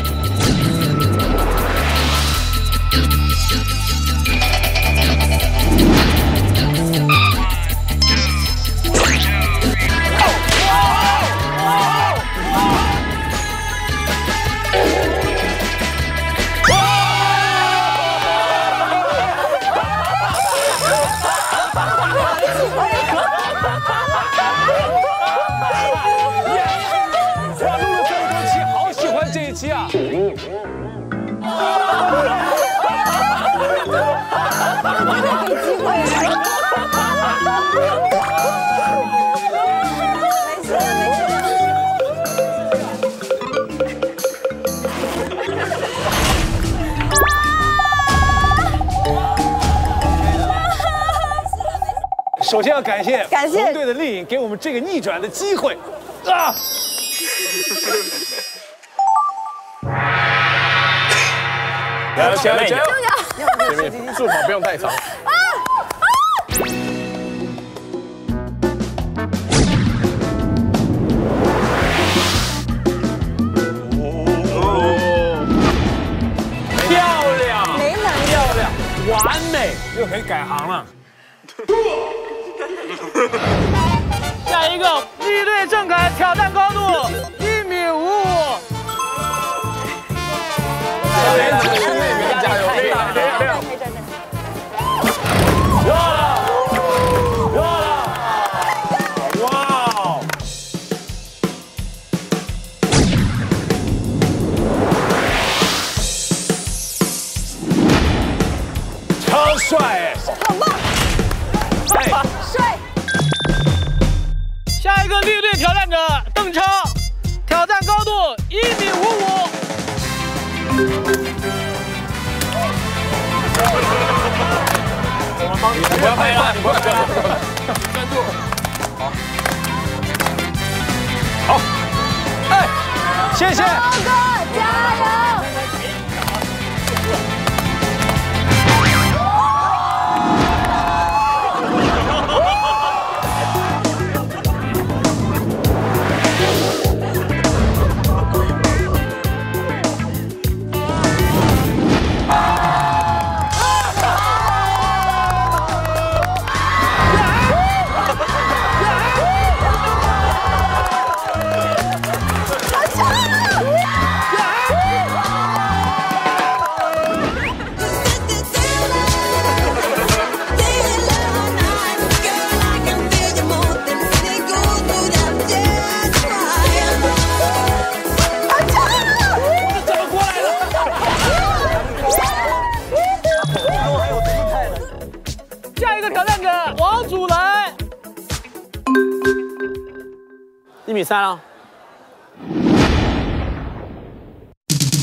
期啊！首先要感谢感谢红队的丽颖给我们这个逆转的机会啊！加油加油加油！ 前面助跑不用太长。 漂亮， 没难漂亮，完美，又可以改行了。 下一个绿队郑恺挑战高度一米五五。 加油！加油！加油！ 热了，热了！哇！超帅哎！ 好棒！ 哎， 帅！ 下一个绿队挑战者邓超，挑战高度一米五五。 我们帮你，不要拍了，不要不要不要，专注。好， 好，哎，谢谢。 超哥，加油！ 下一个挑战者王祖蓝， 一米三啊。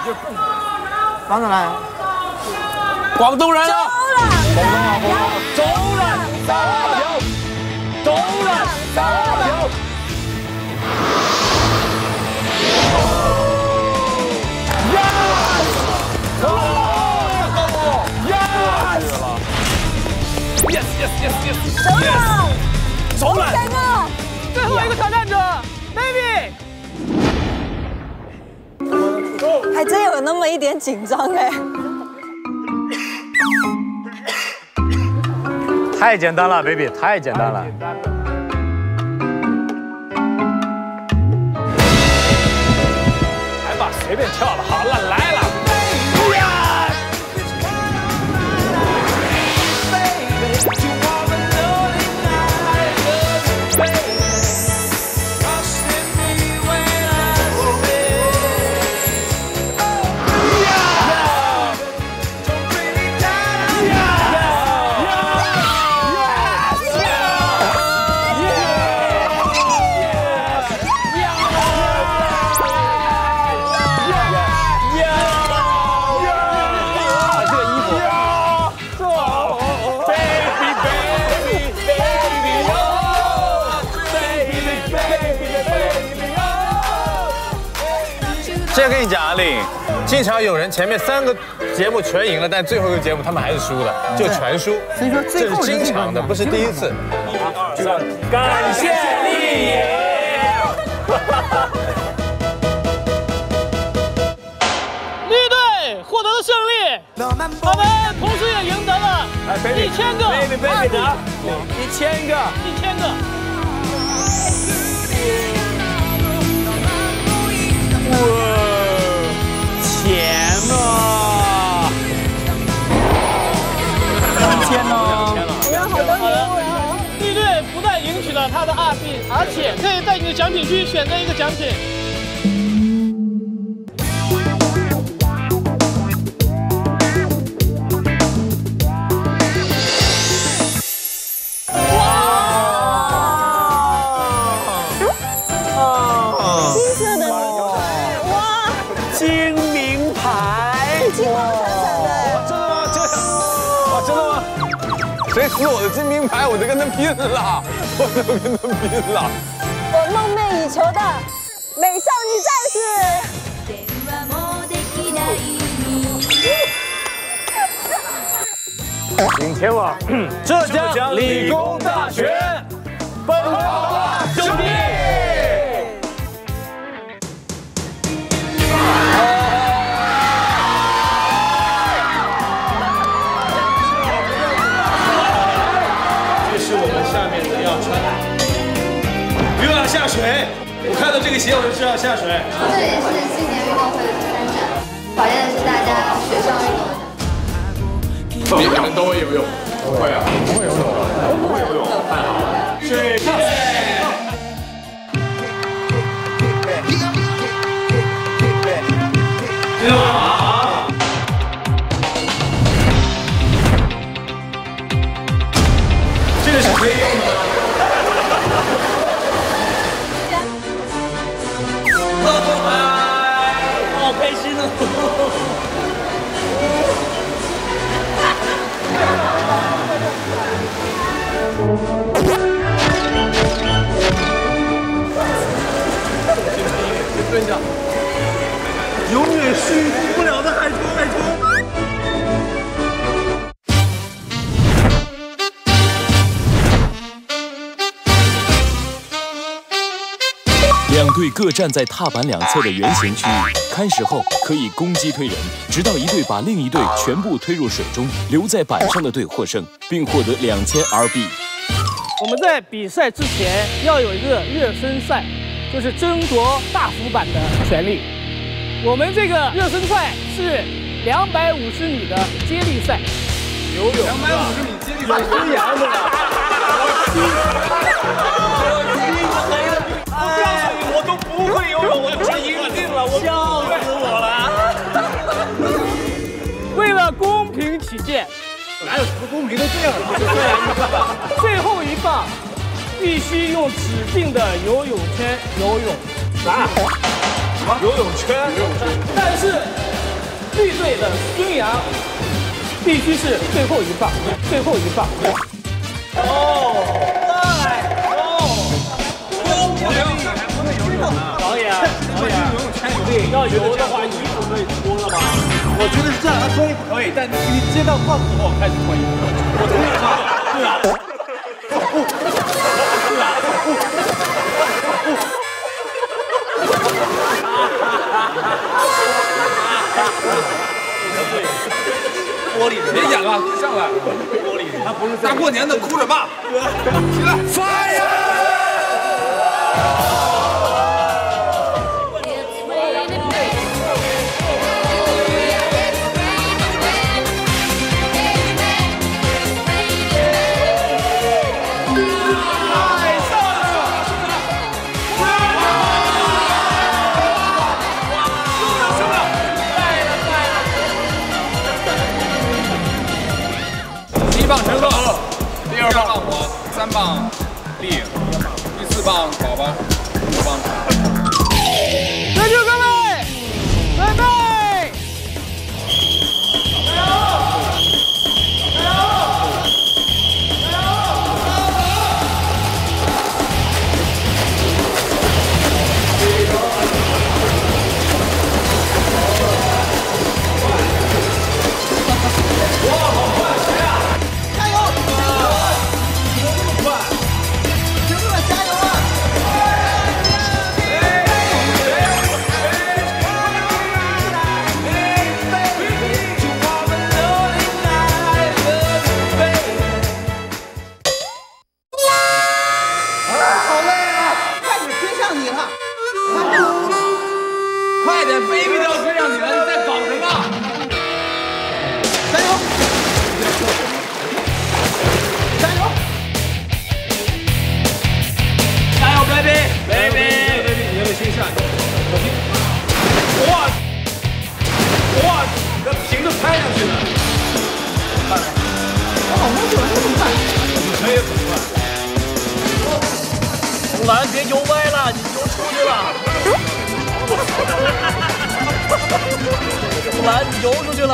房子来。 广东人啊！ 走了，三二条，走了，三二条。Yes yes yes yes。 走了， 走了。 三个，最后一个挑战者 ，baby。 还真有那么一点紧张哎。 太简单了 ，baby， 太简单了。 来吧，随便跳了，好了，来了。 现在跟你讲啊，令，经常有人前面三个节目全赢了，但最后一个节目他们还是输的，就全输。 所以说这是经常的，不是第一次。 一二三，感谢丽爷。 绿队获得了胜利，他们同时也赢得了一千个二币， 一千个， 一千个。 钱啊！ 两千呢？ 我要好多年，我要。 绿队不但赢取了他的二币，而且可以在你的奖品区选择一个奖品。 谁撕我的金名牌，我就跟他拼了，我就跟他拼了。 我梦寐以求的美少女战士。 请前往浙江理工大学，奔跑吧兄弟！下水，我看到这个鞋我就知道下水。 这也是新年运动会的第三站，考验的是大家水上运动的。 你们都会游泳？不会啊，不会游泳，不会游泳，太好了。水上。啊！这个是可以用的吗？ 好开心哦！ 蹲下，永远驯服不了的海豚，海豚。 两队各站在踏板两侧的圆形区域，开始后可以攻击推人，直到一队把另一队全部推入水中，留在板上的队获胜，并获得两千 R币。 我们在比赛之前要有一个热身赛，就是争夺大浮板的权利。我们这个热身赛是两百五十米的接力赛， 游泳两百五十米接力赛，孙杨的。我告诉你，我都不会游泳，我就赢定了，我笑死我了。 为了公平起见， 哪有什么公平都这样了？就这样一个吧。 最后一棒必须用指定的游泳圈游泳。 啥？什么？游泳圈？ 但是绿队的孙杨必须是最后一棒，最后一棒。哦，来，哦，导演，导演，对，要游的话，衣服可以脱了吗？我觉得是这样，他脱衣服可以，但你接到棒子后开始脱衣服。我同意他，对啊，跑步，对啊，跑步，跑步。玻璃，别演了，上来！玻璃，他不是大过年的哭什么？起来 ，fire！ 第一棒陈赫，第二棒我，三棒丽，第四棒宝宝，五棒。加油各位，准备，加油！加油！哇，好快！ 加油！这么快，兄弟们加油啊！好累啊！快点追上你了！快点 ，baby 都要追上你了，你在搞什么？加油！ 加油！加油 ，baby，baby，baby， 你要先下去。哇！哇！这平着拍上去了。看看，我好像怎么这么快？你可以很快。红蓝别游歪了，你游出去了。红蓝，你游出去了。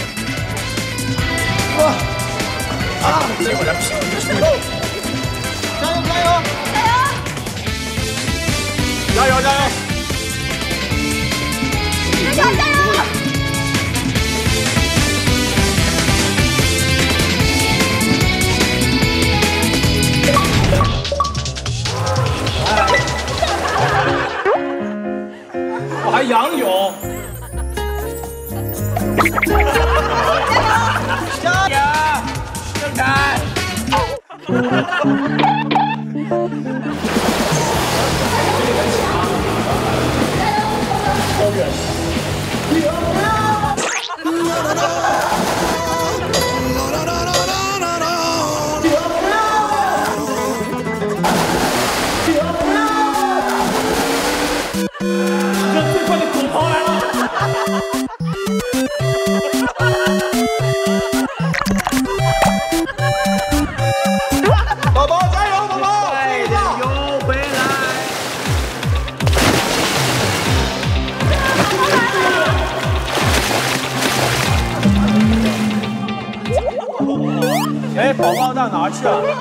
哇！ 啊！这会儿拼出去！加油加油加油！加油加油！加油加油！我还仰泳。加油！ 正开！超远！这最快的狗刨来了！ 宝宝加油，宝宝！快点游回来！哎，宝宝到哪儿去了？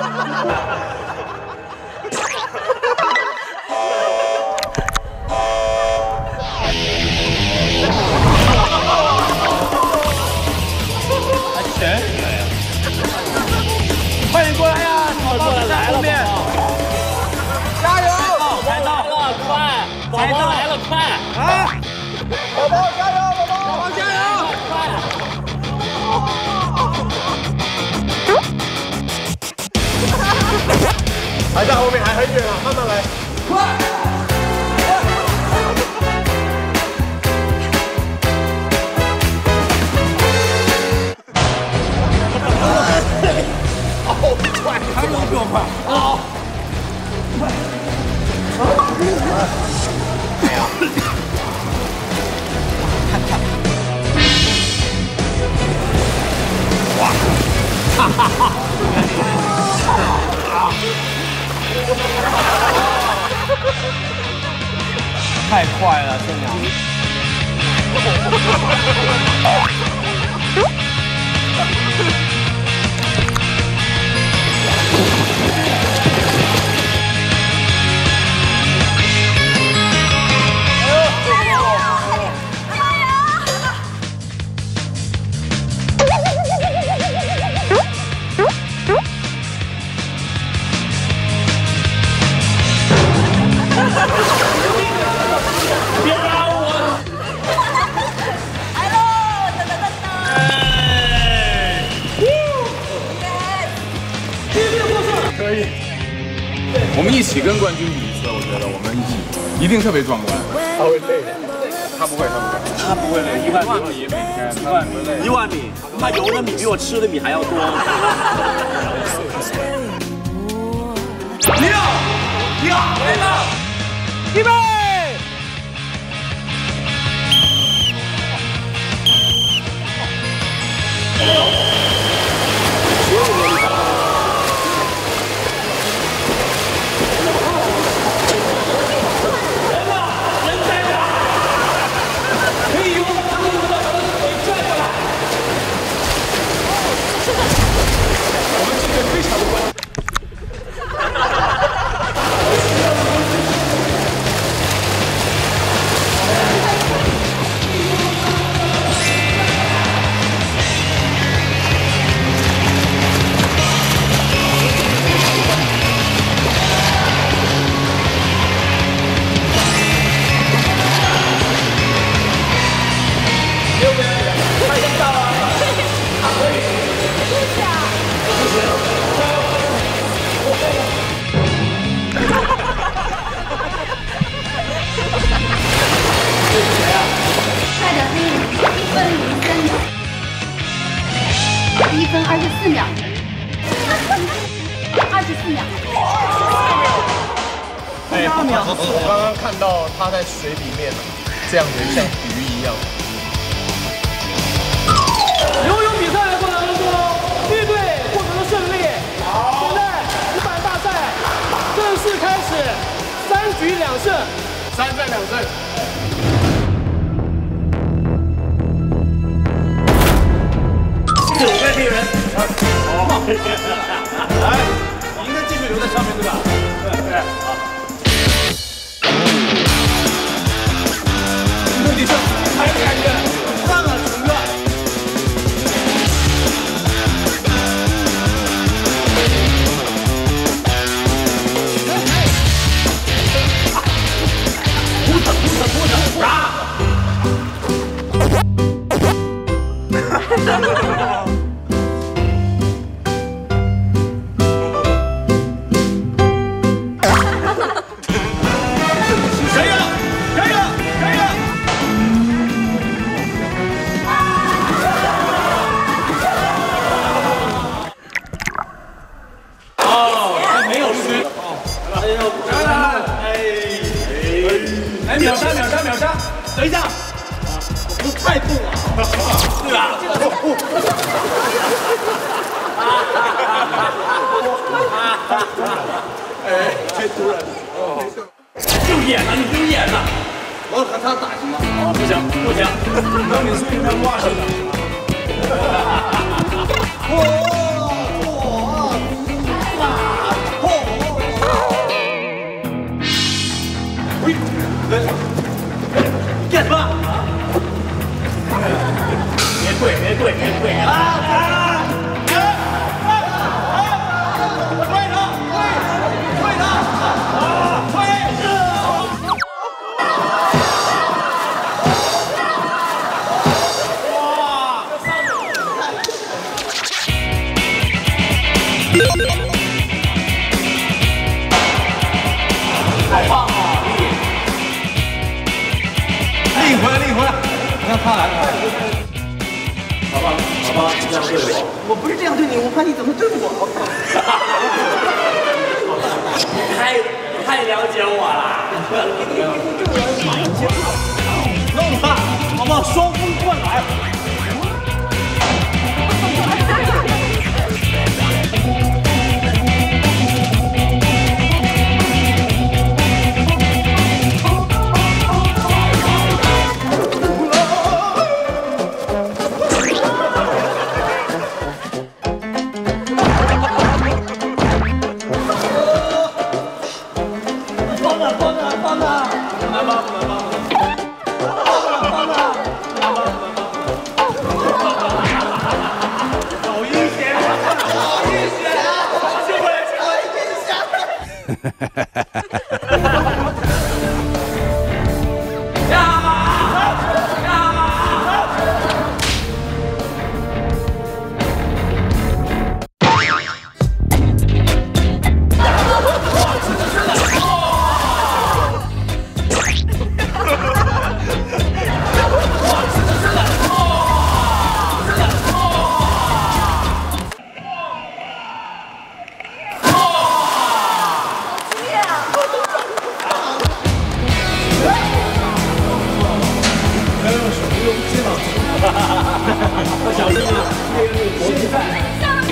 还潜水啊！快点过来呀！ 宝宝在后面，加油！才到了，快！宝宝来了，快！啊！宝宝加油！宝宝，宝宝加油！快！还在后面，还很远啊，慢慢来，快！好快，还能比我快？好，快！哎呀！看看，哇！哈哈哈！太快了，孙杨！ 我们一起跟冠军比一次，我觉得我们一起一定特别壮观。他会累的，他不会，他不会，他不会累。一万米，一万米，一万米，他游的米比我吃的米还要多。 六，六，来了，预备。 一分二十四秒，二十四秒。 哎，我刚刚看到他在水里面，这样子像鱼一样。 游泳比赛的过程当中，绿队获得了胜利。现在直板大赛正式开始，三局两胜， 三战两胜。 九个敌人，好，来，赢的继续留在上面，对吧？对对，好。目的是还有感觉，上了整个。扑腾扑腾扑腾，啊！ 来秒杀秒杀秒杀！等一下，不是太重了，对吧？哎，太突然了，就演了，你就演了。我和他打行吗？哦，不行不行，让你睡在袜子上。干什么？别跪，别跪，别跪啊！啊！跪他，跪，跪他，啊！跪！哇！太棒了！ 立回来，立回来！你看他来了，好吧，好吧，你这样对我，我不是这样对你，我看你怎么对我。太太了解我了。弄他，好不好？双峰灌篮。 的，帮的，帮的，来吧，来吧。 好阴险，好阴险！亲过来，亲过来，阴险！加码，加码！小心啊！现在。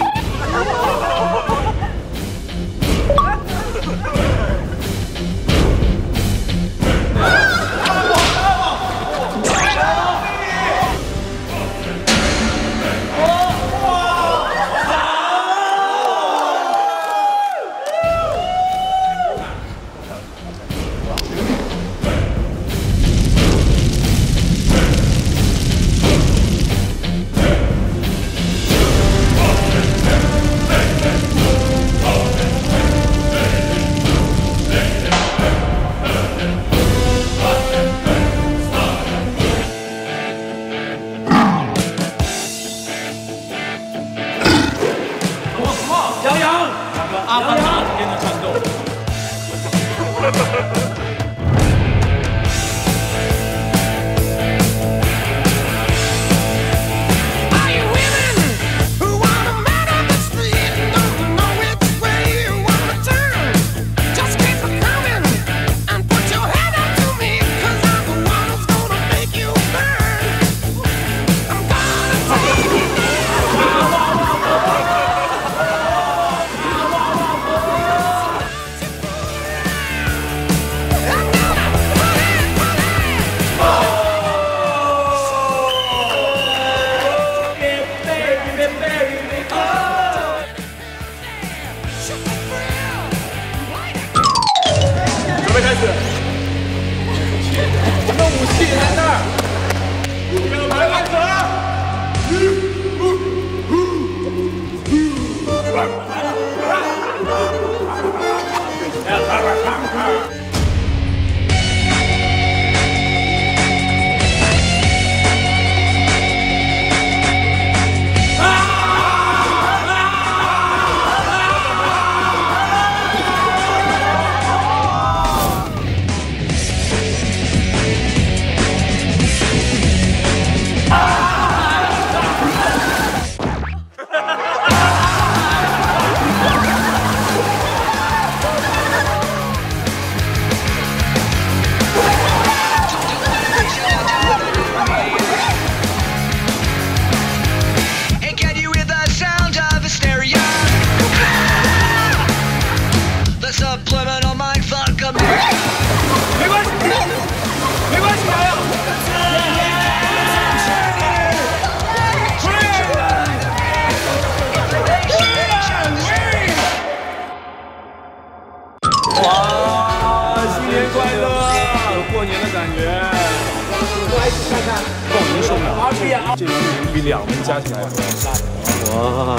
这一人比两人加起来多。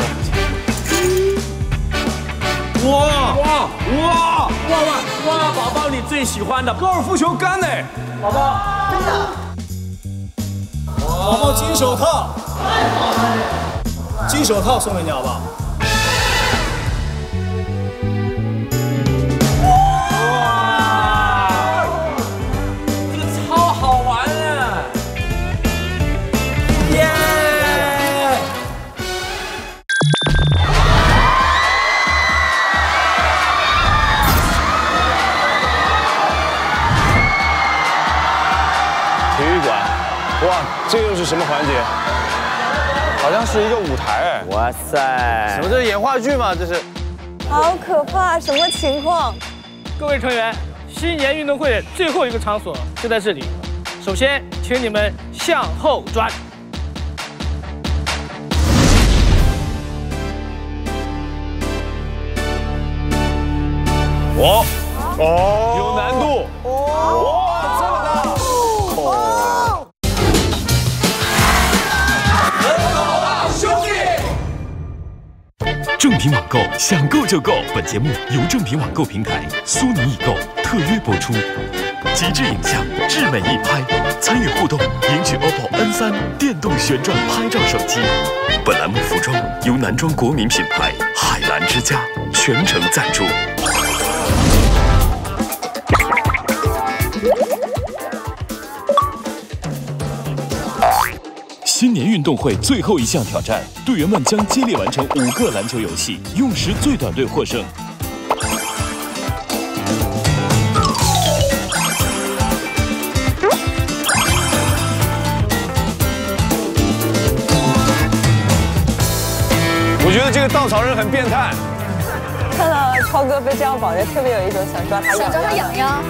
哇哇哇哇哇哇！宝宝，你最喜欢的高尔夫球杆呢？宝宝，真的。宝宝金手套，金手套送给你好不好？ 哇，这又是什么环节？好像是一个舞台哎！哇塞，什么这是演话剧吗？这是， 好可怕！什么情况？ 各位成员，新年运动会的最后一个场所就在这里。首先，请你们向后转。 我，哦，有难度。 正品网购，想购就购。本节目由正品网购平台苏宁易购特约播出。极致影像，至美一拍，参与互动，赢取 O P P O N 三电动旋转拍照手机。本栏目服装由男装国民品牌海澜之家全程赞助。新年运动会最后一项挑战，队员们将接力完成五个篮球游戏，用时最短队获胜。 我觉得这个稻草人很变态。 看到超哥被这样绑着，特别有一种想抓他痒， 想抓他痒痒。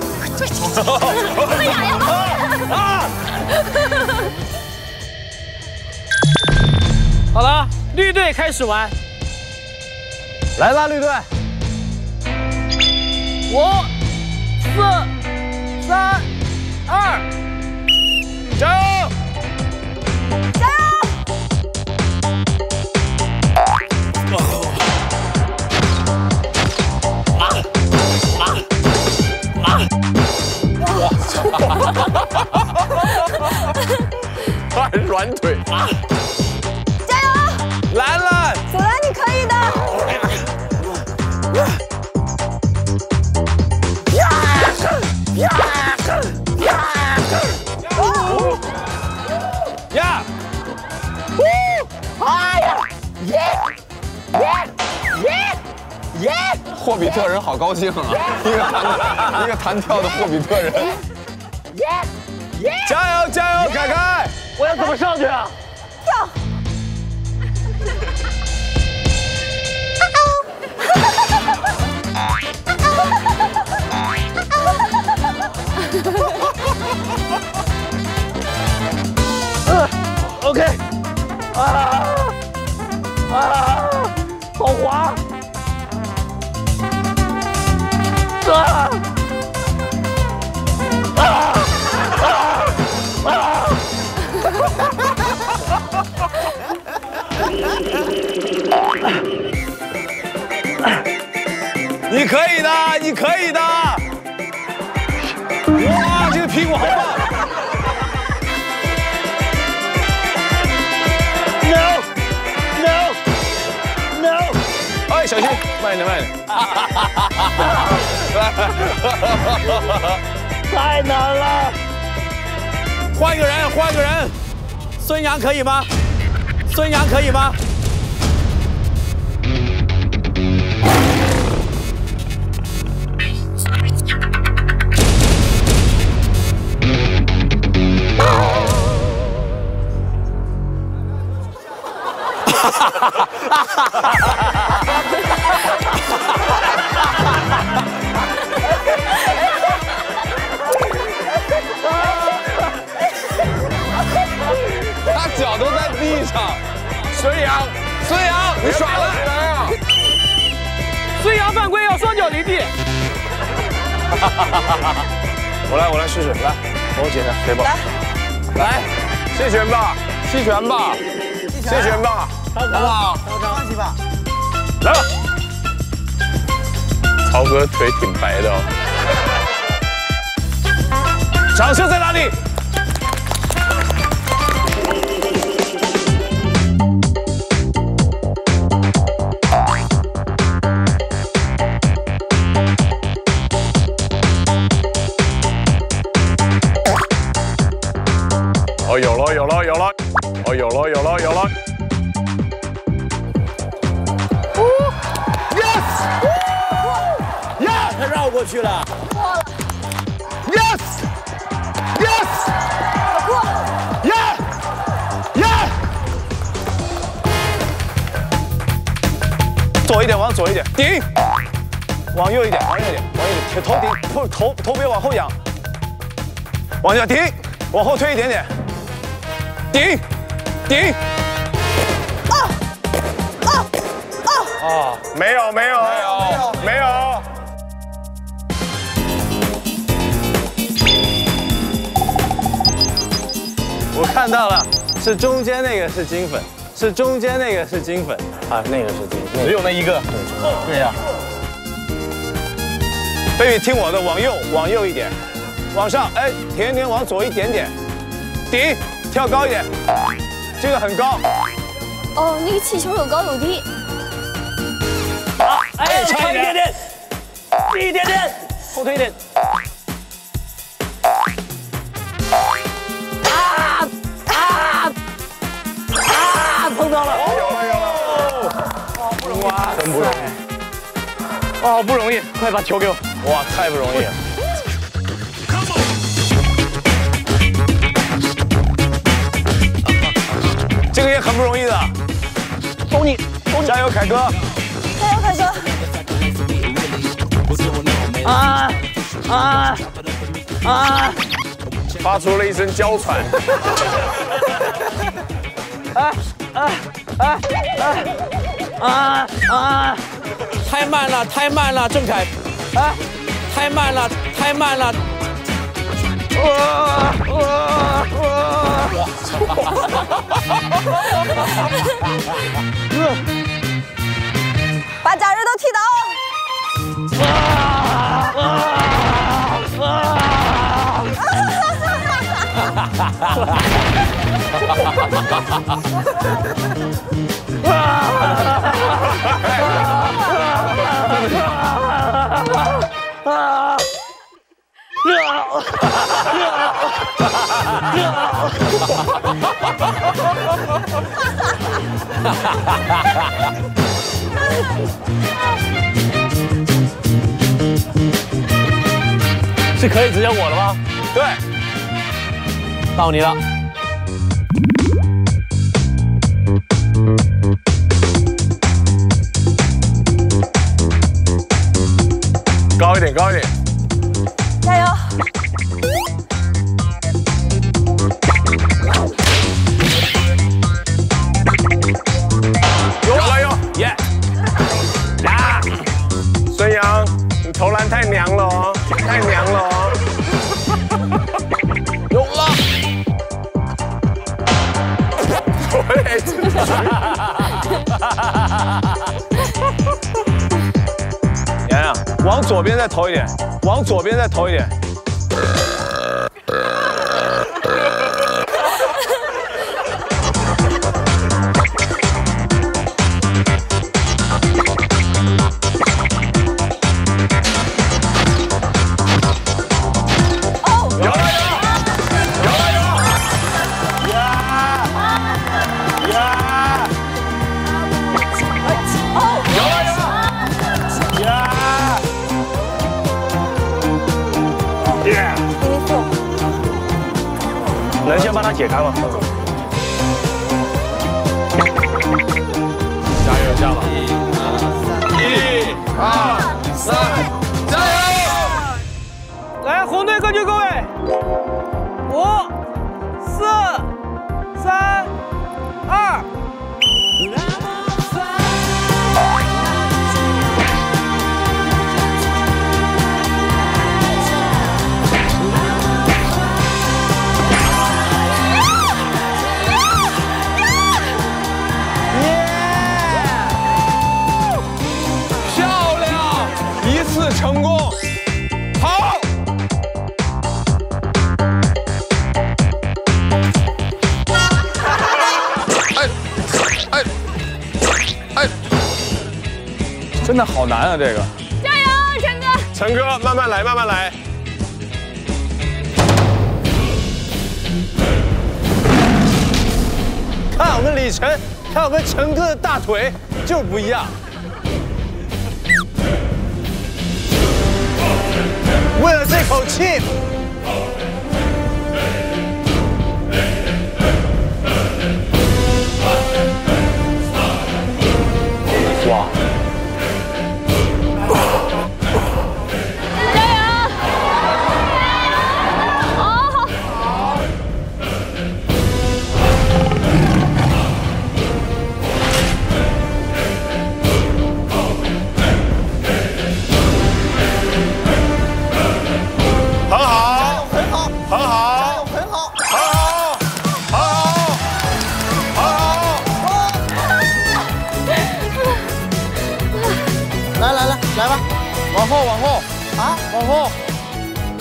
会痒痒啊！ 好了，绿队开始玩。 来吧，绿队。 五、四、三、二， 加油！ 加油！ 他还软腿。 加油！ 来了， 祖蓝，你可以的。 呀呀呀！ 哦呀！ 哎呀！耶耶耶耶！霍比特人好高兴啊！一个弹一个弹跳的霍比特人。 耶耶！ 加油加油，凯凯！ 我要怎么上去啊？ 跳！ 嗯 ，OK， 啊啊，好滑！啊啊啊啊！ 你可以的，你可以的！哇，这个屁股好棒 ！No No No！ 哎，小心，慢一点，慢一点。 太难了！ 换一个人，换一个人。孙杨可以吗？孙杨可以吗？ 他脚都在地上。孙杨，孙杨，你耍了起来啊！ 孙杨犯规要双脚离地。 我来，我来试试，来，帮我解开，谁抱？ 来，弃权吧，弃权吧，弃权吧，好不好？ 放弃吧。 来吧。曹哥腿挺白的哦。 掌声在哪里？ 哦，有了，有了，有了，哦，有了，有了，有了。 呀，他绕过去了。 过了。 Yes Yes 过。 Yeah Yeah。 左一点，往左一点，顶。往右一点，往右一点，往右一点，头顶，头头头别往后仰。往下顶，往后推一点点。顶，顶。 啊啊啊！ 啊，没有没有没有没有。 我看到了，是中间那个是金粉，是中间那个是金粉。 啊，那个是对， 只有那一个。 对呀。 贝比听我的，往右，往右一点，往上，哎，甜甜往左一点点，顶，跳高一点，这个很高。 哦，那个气球有高有低。 哎，差一点点，一点点，后退一点。啊啊啊！碰到了！ 有了有了！ 不容易， 真不容易。 哦，不容易，快把球给我！ 哇，太不容易了。这个也很不容易的。 走你，走你！ 加油，凯哥！ 加油，凯哥！ 啊啊啊！ 发出了一声娇喘。 啊啊啊啊啊啊！太慢了，太慢了，郑恺！啊，太慢了，太慢了！哇哇哇！ 把假人都踢倒！ 啊啊啊！ 是可以直接我了吗？ 对， 到你了。 高一点，高一点， 加油！ 有了有，耶！呀，孙杨，你投篮太娘了哦，太娘了哦。有了。我也是。洋洋，往左边再投一点，往左边再投一点。 能先帮他解开吗？ 加油，加吧！一、二、三，加油！ 来，红队各就各位，五、四、三、二。 成功，好！哎哎哎，真的好难啊，这个！ 加油，陈哥！ 陈哥，慢慢来，慢慢来。看我们李晨，看我们陈哥的大腿，就是不一样。为了这口气，哇！ 加油！好。 很好。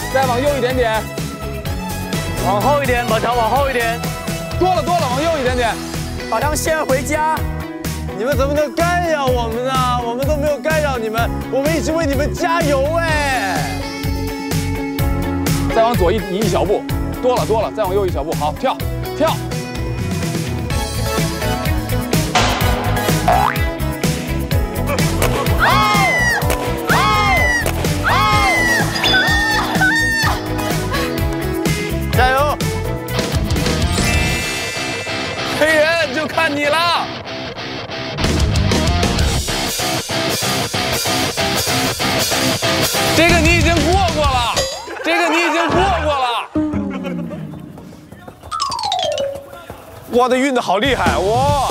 再往右一点点， 往后一点，宝强往后一点， 多了多了，往右一点点。 宝强先回家。 你们怎么能干扰我们呢？我们都没有干扰你们，我们一直为你们加油哎！再往左一移一小步，多了多了，再往右一小步，好，跳跳。 加油！黑人就看你了。这个你已经过过了，这个你已经过过了。哇，这运的好厉害哇！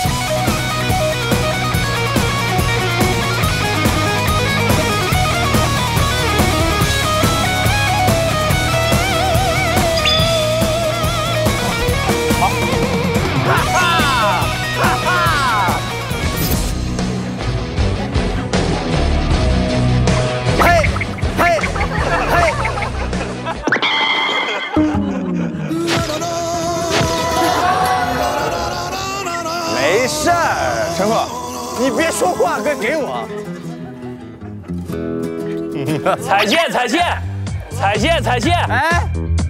没事儿，陈赫，你别说话，给给我。 踩线，踩线，踩线，踩线。 哎，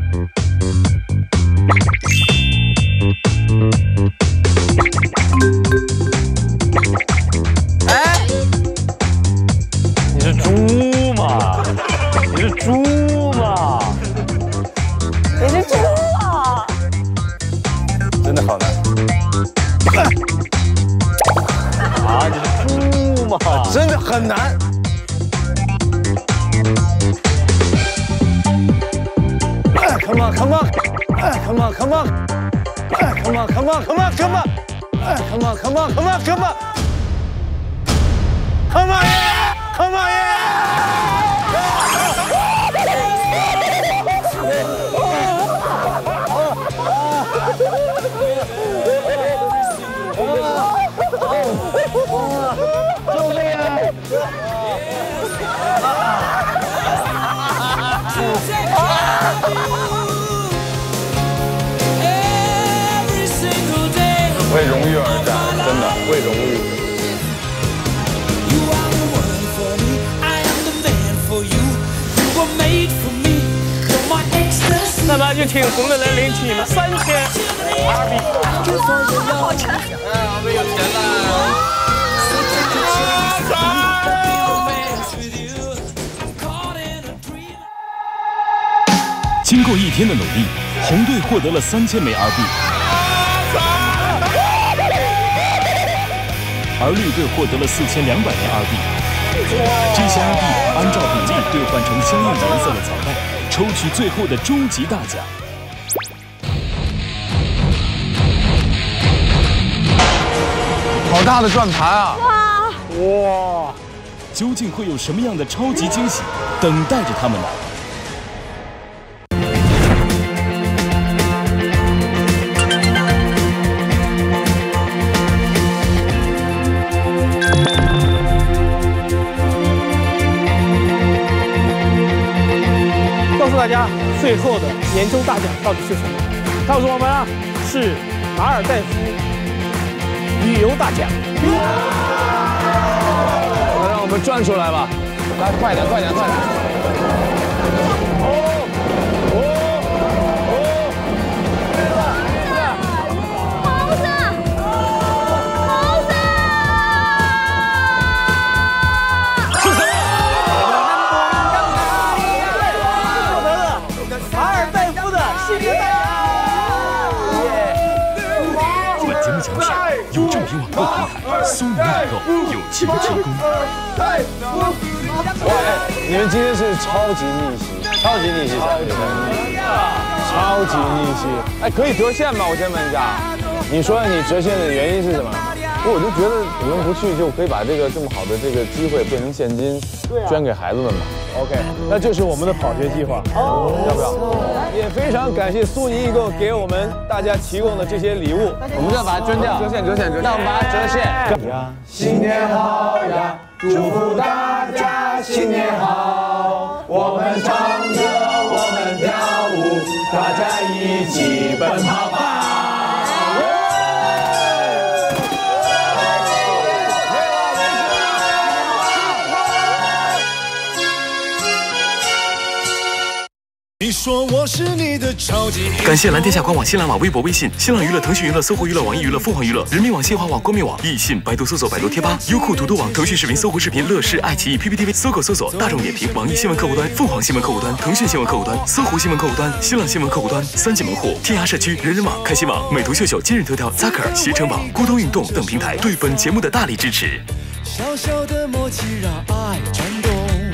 哎， 你是猪吗？你是猪吗？ 你是猪啊！ 真的好难。 啊，你是猪吗？ 真的很难。Come on, come on, come on, come on, come on, come on, come on, come on, come on, come on, come on, come on, come on, come on, yeah! 救命为荣誉而战，真的为荣誉。 那么就请红的人领取你们三千 R B。 好沉。 哎，我们有钱了。 经过一天的努力，红队获得了三千枚 R B， 而绿队获得了四千两百枚 R B。这些 R B 按照比例兑换成相应颜色的彩带，抽取最后的终极大奖。 好大的转盘啊！ 哇哇！究竟会有什么样的超级惊喜等待着他们呢？ 告诉大家，最后的年终大奖到底是什么？告诉我们啊，是马尔代夫旅游大奖。 那让我们转出来吧，来，快点，快点，快点！哦哦哦！ 猴子，猴子， 是谁？ 本节目奖品由正品网购平台苏宁网购友情提供。 哇，你们今天是超级逆袭，超级逆袭，超级逆袭！哎，可以折现吗？我先问一下，你说你折现的原因是什么？我就觉得你们不去就可以把这个这么好的这个机会变成现金，捐给孩子们嘛。OK， 那就是我们的跑学计划，要不要？也非常感谢苏宁易购给我们大家提供的这些礼物，我们就要把它捐掉，折现折现折现。那我们把它折现。呀，新年好呀，祝福大家新年好，我们唱着。 大家一起奔跑吧！你说我是你的超级。 感谢蓝天下官网、新浪网、微博、微信、新浪娱乐、腾讯娱乐、搜狐娱乐、网易娱乐、凤凰娱乐、人民网、新华网、光明网、易信、百度搜索百度贴吧、优酷、图图网、腾讯视频、搜狐视频、乐视、爱奇艺、P P T V、搜狗搜索大众点评、网易新闻客户端、凤凰新闻客户端、腾讯新闻客户端、搜狐新闻客户端、新浪新闻客户端、三级门户、天涯社区、人人网、开心网、美图秀秀、今日头条、Zaker、携程网、咕咚运动等平台对本节目的大力支持。 小小的默契让爱颤动。